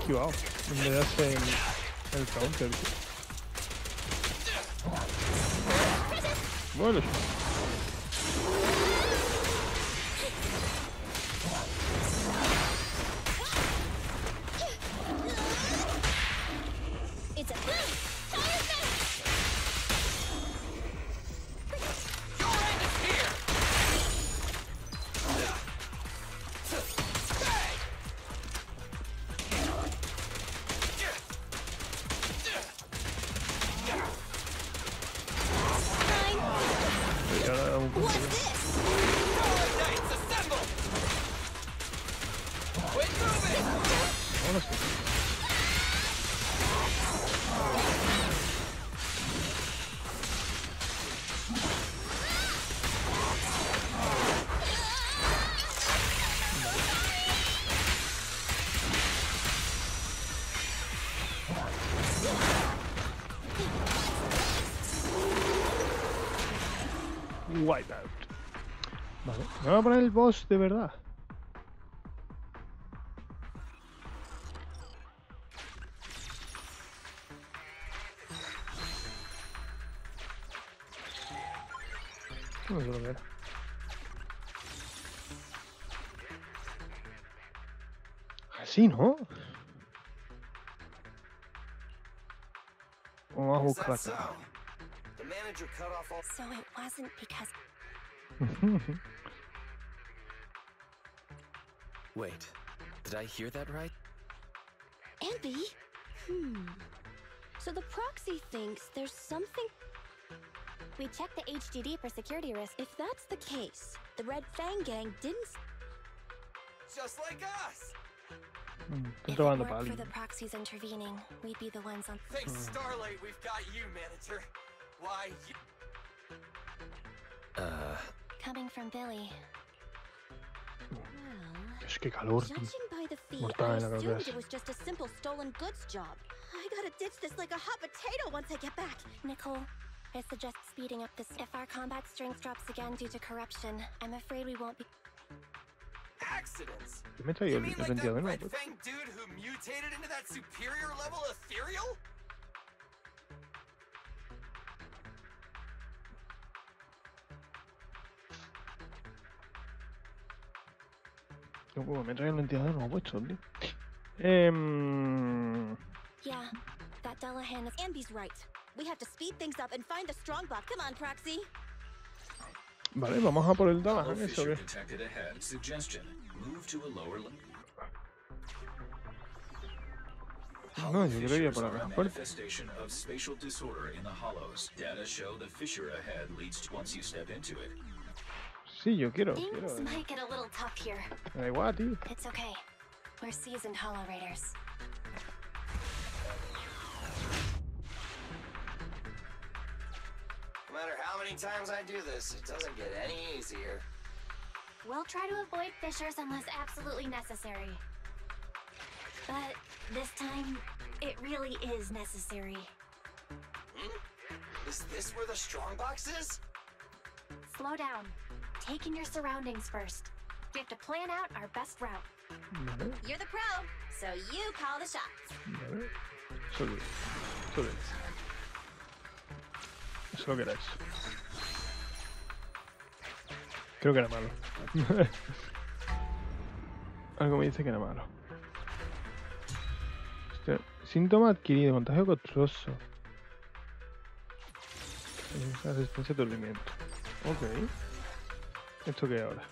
esquivado. En vez de hacer el, el counter, tío. Bueno, It's a Wipeout. Vale, me voy a poner el boss de verdad. No sé lo que era. Así, ¿no? Vamos a buscar acá. The manager cut off all. So it wasn't because. Wait, did I hear that right? Ambi? Hmm. So the proxy thinks there's something. We checked the H D D for security risk. If that's the case, the Red Fang gang didn't. Just like us. If it weren't for the proxies intervening, we'd be the ones on. Thanks, Starlight, we've got you, manager. Why, you... Uh. Coming from Billy. Es que calor, tío. Judging by the fee, Mortal I en la assumed cabeza. it was just a simple stolen goods job. I gotta ditch this like a hot potato once I get back. Nicole, I suggest speeding up this. If our combat strength drops again due to corruption, I'm afraid we won't be. Accidents? Yo me he traído You el mean el like that ventilador, ¿no? Red Fang dude who mutated into that superior level ethereal? No, pues me he traído el ventilador, no lo he puesto, tío. Eh... Yeah, that Dullahan is. Ambi's right. We have to speed things up and find the strongbox. Come on, Proxy. Vale, vamos a por el Hollow Dullahan, eso fissure que. detected ahead. Suggestion: move to a lower level. No, yo creo que iría por Fissures are acá. a Fuerte. manifestation of spatial disorder in the hollows. Data show the fissure ahead leads to once you step into it. Sí, yo quiero, Things quiero. might get a little tough here. Me da igual, tío. It's okay. We're seasoned Hollow Raiders. No matter how many times I do this, it doesn't get any easier. We'll try to avoid fissures unless absolutely necessary. But this time, it really is necessary. Hmm? Is this where the strongbox is? Slow down. Take in your surroundings first. We have to plan out our best route. Vale, You're the pro, so you call the shots. vale. Eso es. Eso es. Eso es lo que era eso. Creo que era malo. Algo me dice que era malo. Hostia, síntoma adquirido, contagio costoso. Resistencia a aturdimiento. Ok. ¿Esto qué ahora?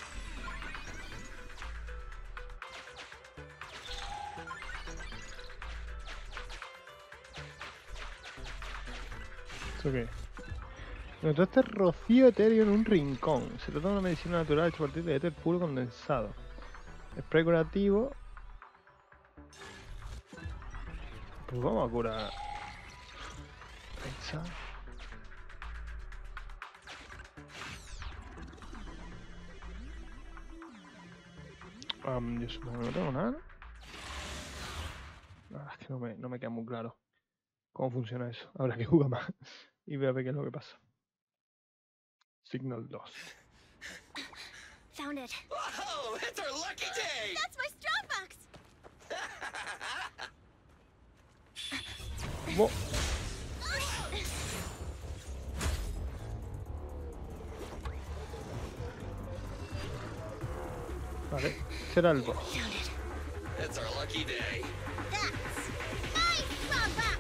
¿Esto qué? Notaste rocío etéreo en un rincón. Se trata de una medicina natural hecha a partir de éter puro condensado. Spray curativo. Pues vamos a curar. Esa. Um, yo supongo que no tengo nada. Ah, es que no me, no me queda muy claro cómo funciona eso. Habrá que jugar más y ver a ver qué es lo que pasa. Signal dos. Found it. Oh, it's our lucky day! That's my strongbox! Bo. Vale, será el boss. It's our lucky day. That's my Slogbox!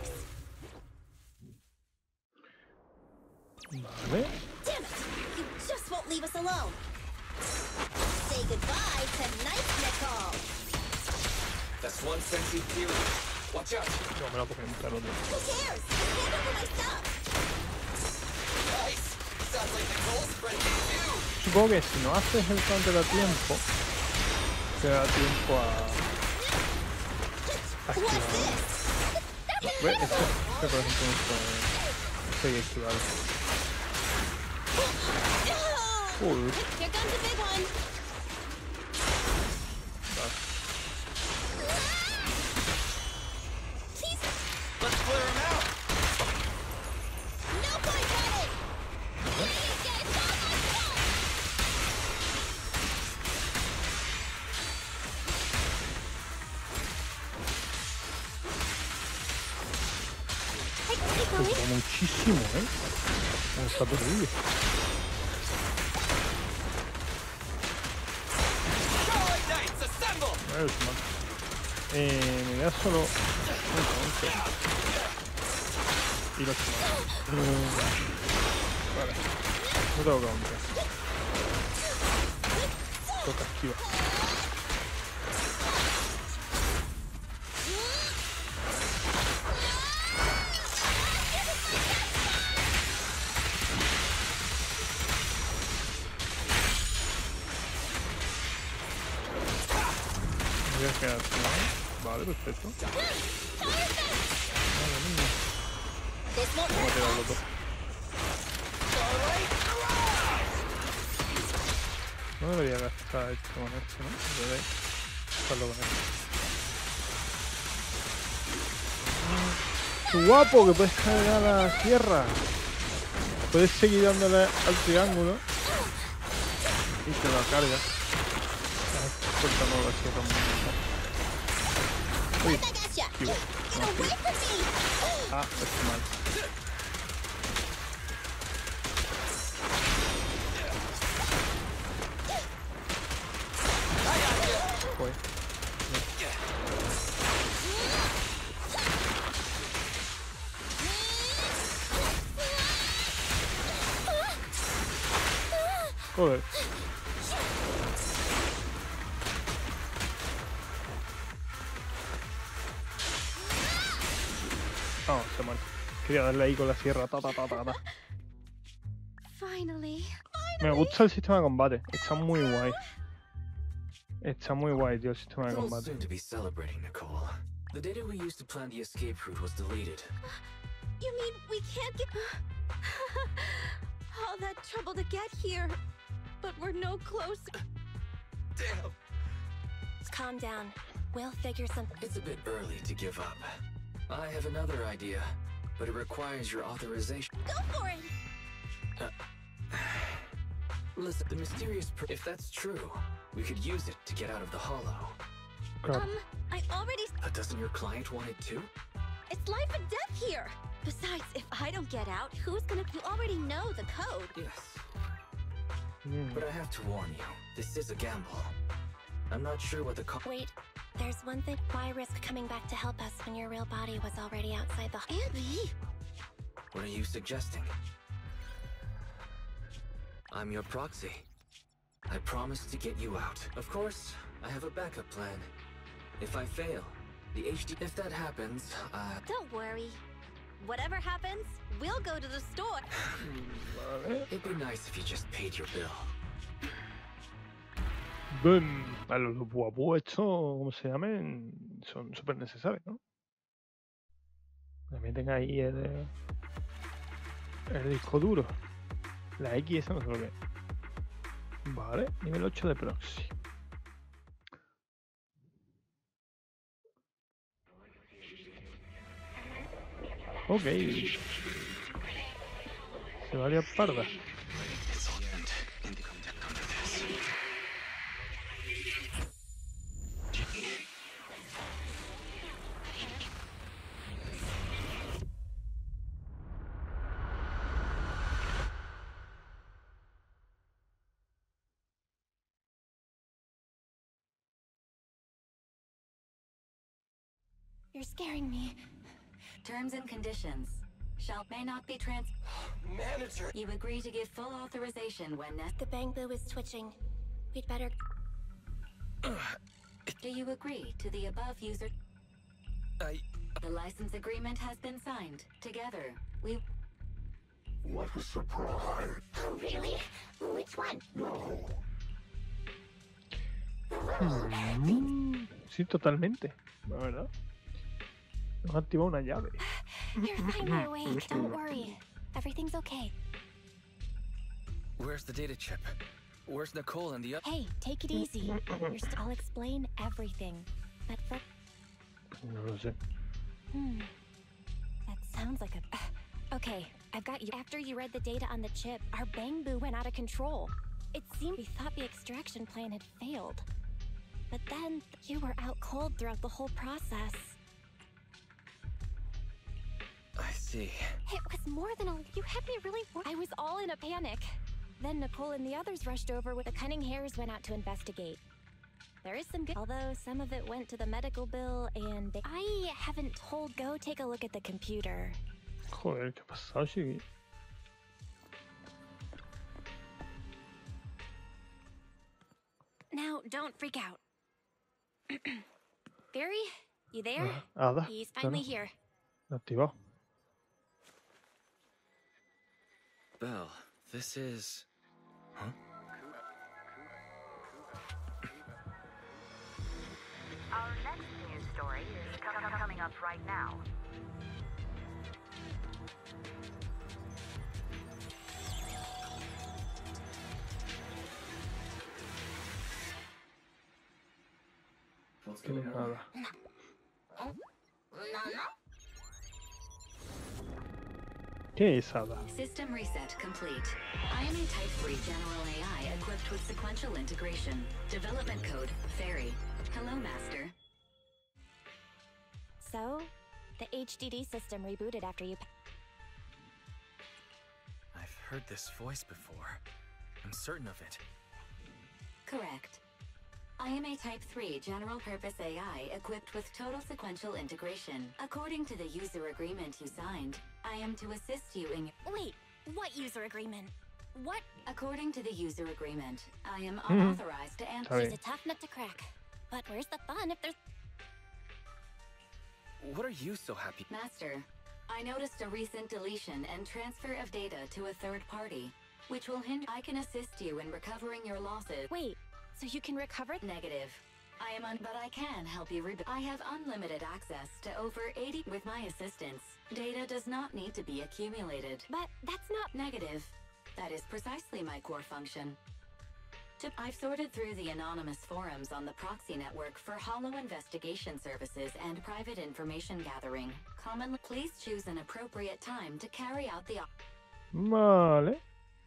Vale. Damn it! You just won't leave us alone. Say goodbye to Night Nicole. That's one sensei theory. Watch out. No me la puedo entrar otro. Who cares? Just hand over my stuff. Nice. Sounds like Nicole's friendly too. Supongo que si no haces el counter a tiempo, te da tiempo a activar. ¿Ves? Este, este por ejemplo no puede seguir activado. Uy. Here comes the big one. Vale. Let's clear him out. No point at it. Get it all myself. Esto muchísimo, ¿eh? No está perdido. Es mal. Eh, me da solo un once. Y lo he mm. Vale. No tengo counter. Toca esquiva. Voy a quedar ¿no? Vale, perfecto. Vale, niño. Vamos a tirarlo todo. No debería gastar esto con esto, ¿no? Debería gastarlo con esto. ¡Qué guapo! Que puedes cargar la sierra. Puedes seguir dándole al triángulo y te lo cargas. Cortando la sierra muy bien. Uy, esquivo. No, esquivo. Ah, es mal. Joder. Joder. Oh, se mal. Quería darle ahí con la sierra. Ta, ta, ta, ta, ta. Finally. Me gusta el sistema de combate. Está muy guay. Está muy guay, tío, el sistema de combate. Soon to be celebrating, Nicole. The data we used to plan the escape route was deleted. You mean we can't get all that trouble to get here, but we're no closer? Damn. Calm down. We'll figure something. It's a bit early to give up. I have another idea, but it requires your authorization. Go for it! Uh, listen, the mysterious pr- if that's true, we could use it to get out of the hollow. Um, I already... But doesn't your client want it too? It's life and death here! Besides, if I don't get out, who's gonna... You already know the code. Yes. Mm. But I have to warn you, this is a gamble. I'm not sure what the co- Wait, there's one thing. Why risk coming back to help us when your real body was already outside the... Andy! What are you suggesting? I'm your proxy. I promise to get you out. Of course, I have a backup plan. If I fail, the H D... If that happens, uh... Don't worry. Whatever happens, we'll go to the store. Vale. It'd be nice if you just paid your bill. Boom. A los buabú estos, como se llamen, son súper necesarios, ¿no? Le meten ahí el, el disco duro. La X esa no sé lo que es. Vale, nivel ocho de proxy. Ok. Se va a liar parda. You're scaring me. Terms and conditions. Shall may not be trans... Manager! You agree to give full authorization when necessary. The Bangboo is twitching. We'd better... Do you agree to the above user... I... The license agreement has been signed. Together, we... What a surprise! Oh, really? Which one? No. Mm, sí, totalmente. La verdad. Hemos activado una llave. You're finally awake. Don't worry. Everything's okay. Where's the data chip? Where's Nicole and the other? Hey, take it easy. You're st- I'll explain everything. But for... No lo sé. Hmm. That sounds like a... Uh, okay, I've got you. After you read the data on the chip, our Bangboo went out of control. It seemed we thought the extraction plan had failed. But then, you were out cold throughout the whole process. I see. It was more than a... You had me really... wor- I was all in a panic. Then Nicole and the others rushed over with the Cunning Hares went out to investigate. There is some good... Although some of it went to the medical bill and they... I haven't told... Go take a look at the computer. Joder, ¿qué ha pasado, Shiggy? Now, don't freak out. Barry, you there? Ada, He's finally claro. here. Activado. Belle, this is... Huh? Our next news story is com- coming up right now. ¿Quién es Ada? ¿Qué es Ada? System reset complete. I am a Type three General A I equipped with sequential integration. Development code, Fairy. Hello, Master. So, the H D D system rebooted after you... I've heard this voice before. I'm certain of it. Correct. I am a Type three General-Purpose A I equipped with total sequential integration. According to the user agreement you signed, I am to assist you in... Wait, what user agreement? What? According to the user agreement, I am Mhm. unauthorized to answer... She's a tough nut to crack. But where's the fun if there's... What are you so happy? Master, I noticed a recent deletion and transfer of data to a third party, which will hinder... I can assist you in recovering your losses. Wait, so you can recover... Negative. I am un... But I can help you rebuild. I have unlimited access to over eighty... With my assistance, data does not need to be accumulated. But that's not... Negative. That is precisely my core function. To... I've sorted through the anonymous forums on the proxy network for hollow investigation services and private information gathering. Commonly, please choose an appropriate time to carry out the... op- Vale.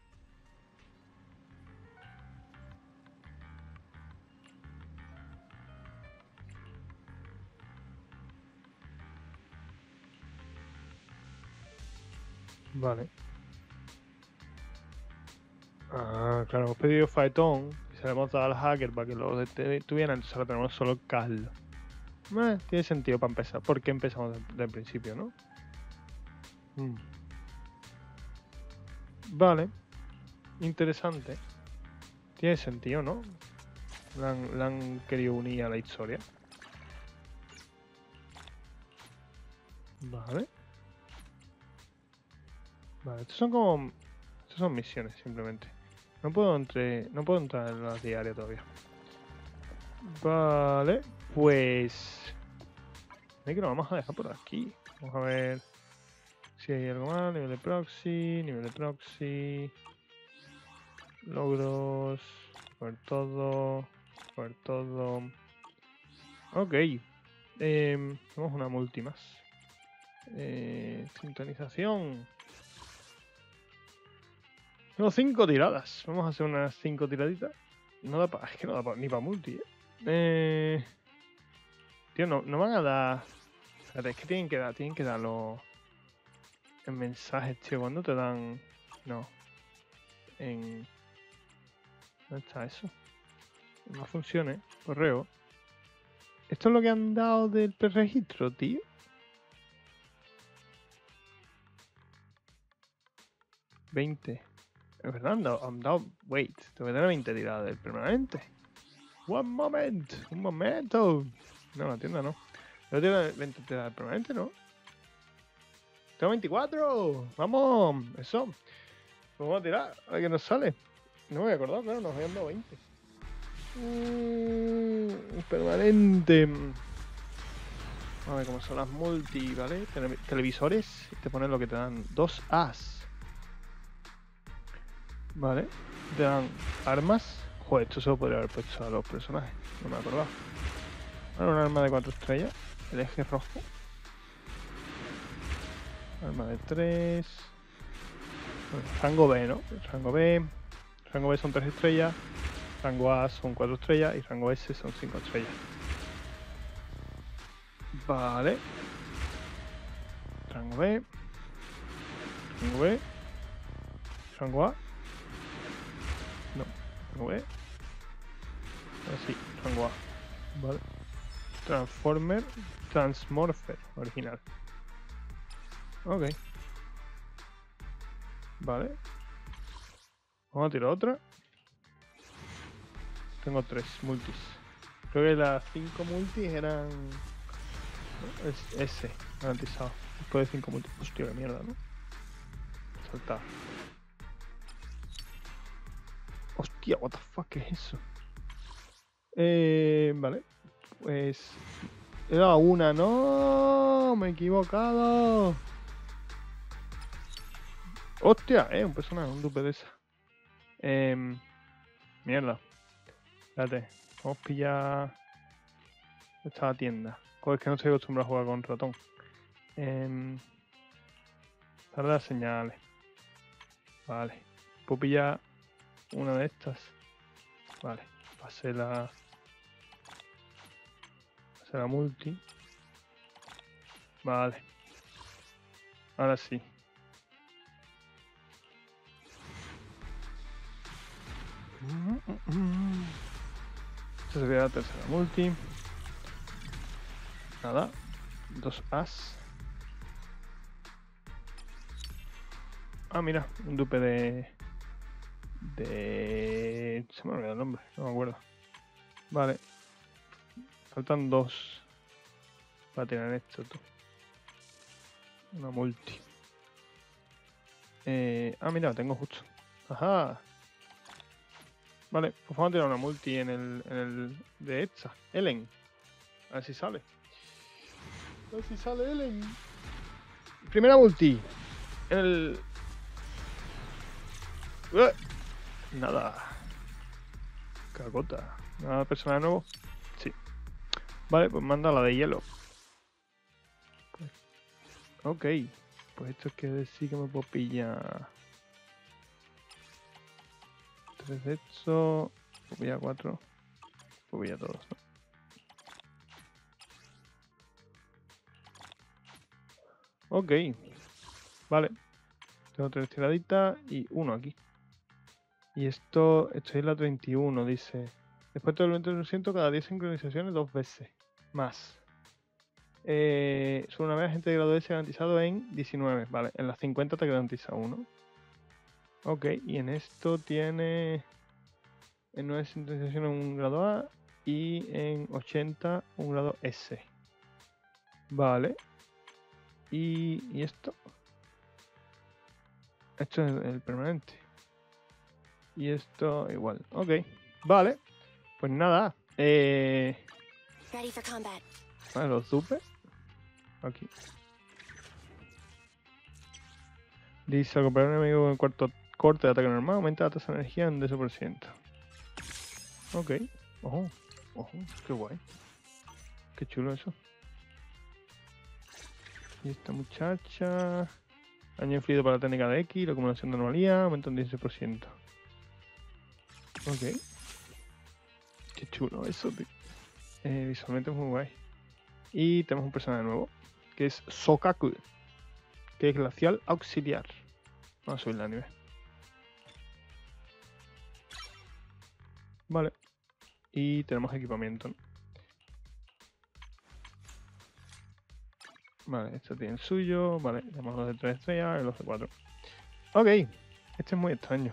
Vale. Ah, claro, hemos pedido Faetón y se lo hemos dado al hacker para que lo detuvieran, entonces ahora tenemos solo Carlos. Eh, tiene sentido para empezar. ¿Por qué empezamos desde el principio, no? Mm. Vale. Interesante. Tiene sentido, ¿no? La han, la han querido unir a la historia. Vale. Vale, estos son como... Estos son misiones, simplemente. No puedo entre... No puedo entrar en las diarias todavía. Vale, pues... Creo que lo vamos a dejar por aquí. Vamos a ver si hay algo más. Nivel de proxy, nivel de proxy. Logros. Por todo. Por todo. Ok. Eh, tenemos una multi más. Eh, sintonización. Tengo cinco tiradas. Vamos a hacer unas cinco tiraditas. No da para... Es que no da pa, ni para multi, ¿eh? Eh... Tío, no, no van a dar... Espérate, es que tienen que dar, tienen que dar los... En mensajes, tío. ¿Cuándo te dan...? No. En... ¿Dónde está eso? No funciona, ¿eh? Correo. ¿Esto es lo que han dado del preregistro, tío? veinte. Es verdad, han dado, han dado... Wait, tengo que tener veinte tiradas del permanente. One moment, un momento. No, la tienda no. Yo tengo veinte tiradas del permanente, ¿no? Tengo veinticuatro. Vamos, eso. Vamos a tirar, a ver qué nos sale. No me voy a acordar, claro, nos habían dado veinte. Mm, permanente. A ver cómo son las multi, ¿vale? Tele televisores. Y te ponen lo que te dan. Dos As. Vale. Te dan armas. Joder, esto se lo podría haber puesto a los personajes. No me acordaba. Ahora un arma de cuatro estrellas. El eje rojo. Arma de tres. Bueno, rango B, ¿no? Rango B. Rango B son tres estrellas. Rango A son cuatro estrellas. Y rango S son cinco estrellas. Vale. Rango B. Rango B. Rango A. No. Rango B. Ahora sí, rango A. Vale. Transformer. Transmorpher. Original. Ok. Vale. Vamos a tirar otra. Tengo tres multis. Creo que las cinco multis eran... Es S, garantizado. Después de cinco multis. Hostia, qué mierda, ¿no? Saltar. Hostia, what the fuck, ¿qué es eso? Eh, vale. Pues... He dado una, no, me he equivocado. Hostia, eh, un personaje, un dupe de esa. Eh, mierda. Espérate, vamos a pillar esta tienda. Joder, es que no estoy acostumbrado a jugar con ratón. Eh, Tarda señales. Vale. Puedo pillar una de estas. Vale, pasé la... Pasé la multi. Vale. Ahora sí. Esta sería la tercera multi. Nada. Dos As. Ah, mira. Un dupe de... De... Se me ha olvidado el nombre. No me acuerdo. Vale. Faltan dos. Para tirar esto, tú. Una multi. Eh... Ah, mira, tengo justo. Ajá. Vale, pues vamos a tirar una multi en el, en el de esta, Ellen. A ver si sale. A ver si sale Ellen. Primera multi. En el... ¡Uah! Nada. Cagota. ¿Nada de personaje nuevo? Sí. Vale, pues manda la de hielo. Pues... Ok. Pues esto quiere decir que me puedo pillar... tres de esto, voy a cuatro, voy a todos, ¿no? Ok, vale, tengo tres tiraditas y uno aquí. Y esto, esto es la treinta y uno, dice, después del veinte por ciento cada diez sincronizaciones dos veces, más. Eh, solo una vez agente de grado S garantizado en diecinueve, vale, en las cincuenta te garantiza uno. Ok, y en esto tiene en nueve sincronizaciones un grado A y en ochenta un grado S. Vale. Y, y esto. Esto es el permanente. Y esto igual. Ok. Vale. Pues nada. Eh... Ready for combat. Vale, los dupes. Aquí. Dice, al comprar un enemigo con el cuarto corte de ataque normal, aumenta la tasa de energía en diez por ciento. Ok. Ojo. Ojo. Qué guay. Qué chulo eso. Y esta muchacha... Daño infligido para la técnica de X, la acumulación de anomalía, aumenta un dieciséis por ciento. Ok. Qué chulo eso, tío. Eh, visualmente es muy guay. Y tenemos un personaje nuevo, que es Sokaku, que es glacial auxiliar. Vamos a subir la nivel. Vale. Y tenemos equipamiento, ¿no? Vale, esto tiene el suyo. Vale, tenemos los de tres estrellas y los de cuatro. Ok, este es muy extraño.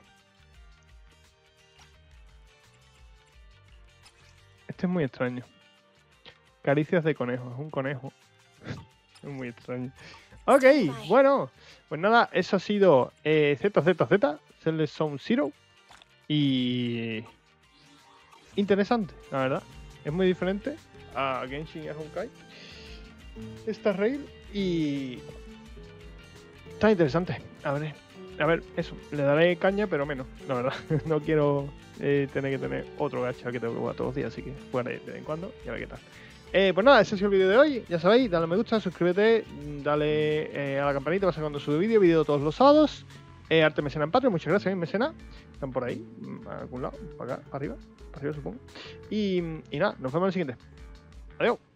Este es muy extraño. Caricias de conejo, es un conejo. Es muy extraño. Ok, bueno, pues nada, eso ha sido eh, Z Z Z, Zenless Zone Zero. Y interesante, la verdad. Es muy diferente a Genshin y a Honkai esta rail y está interesante. A ver, a ver, eso, le daré caña, pero menos, la verdad. No quiero eh, tener que tener otro gacha que tengo que jugar todos los días, así que jugaré de vez en cuando y a ver qué tal. Eh, pues nada, ese ha sido el vídeo de hoy. Ya sabéis, dale a me gusta, suscríbete, dale eh, a la campanita para saber cuando sube vídeo, vídeo todos los sábados. Eh, Arte Mecena en Patreon, muchas gracias, ¿eh? Mecena. Están por ahí, a algún lado, para acá, para arriba, para arriba supongo. Y, y nada, nos vemos en el siguiente. Adiós.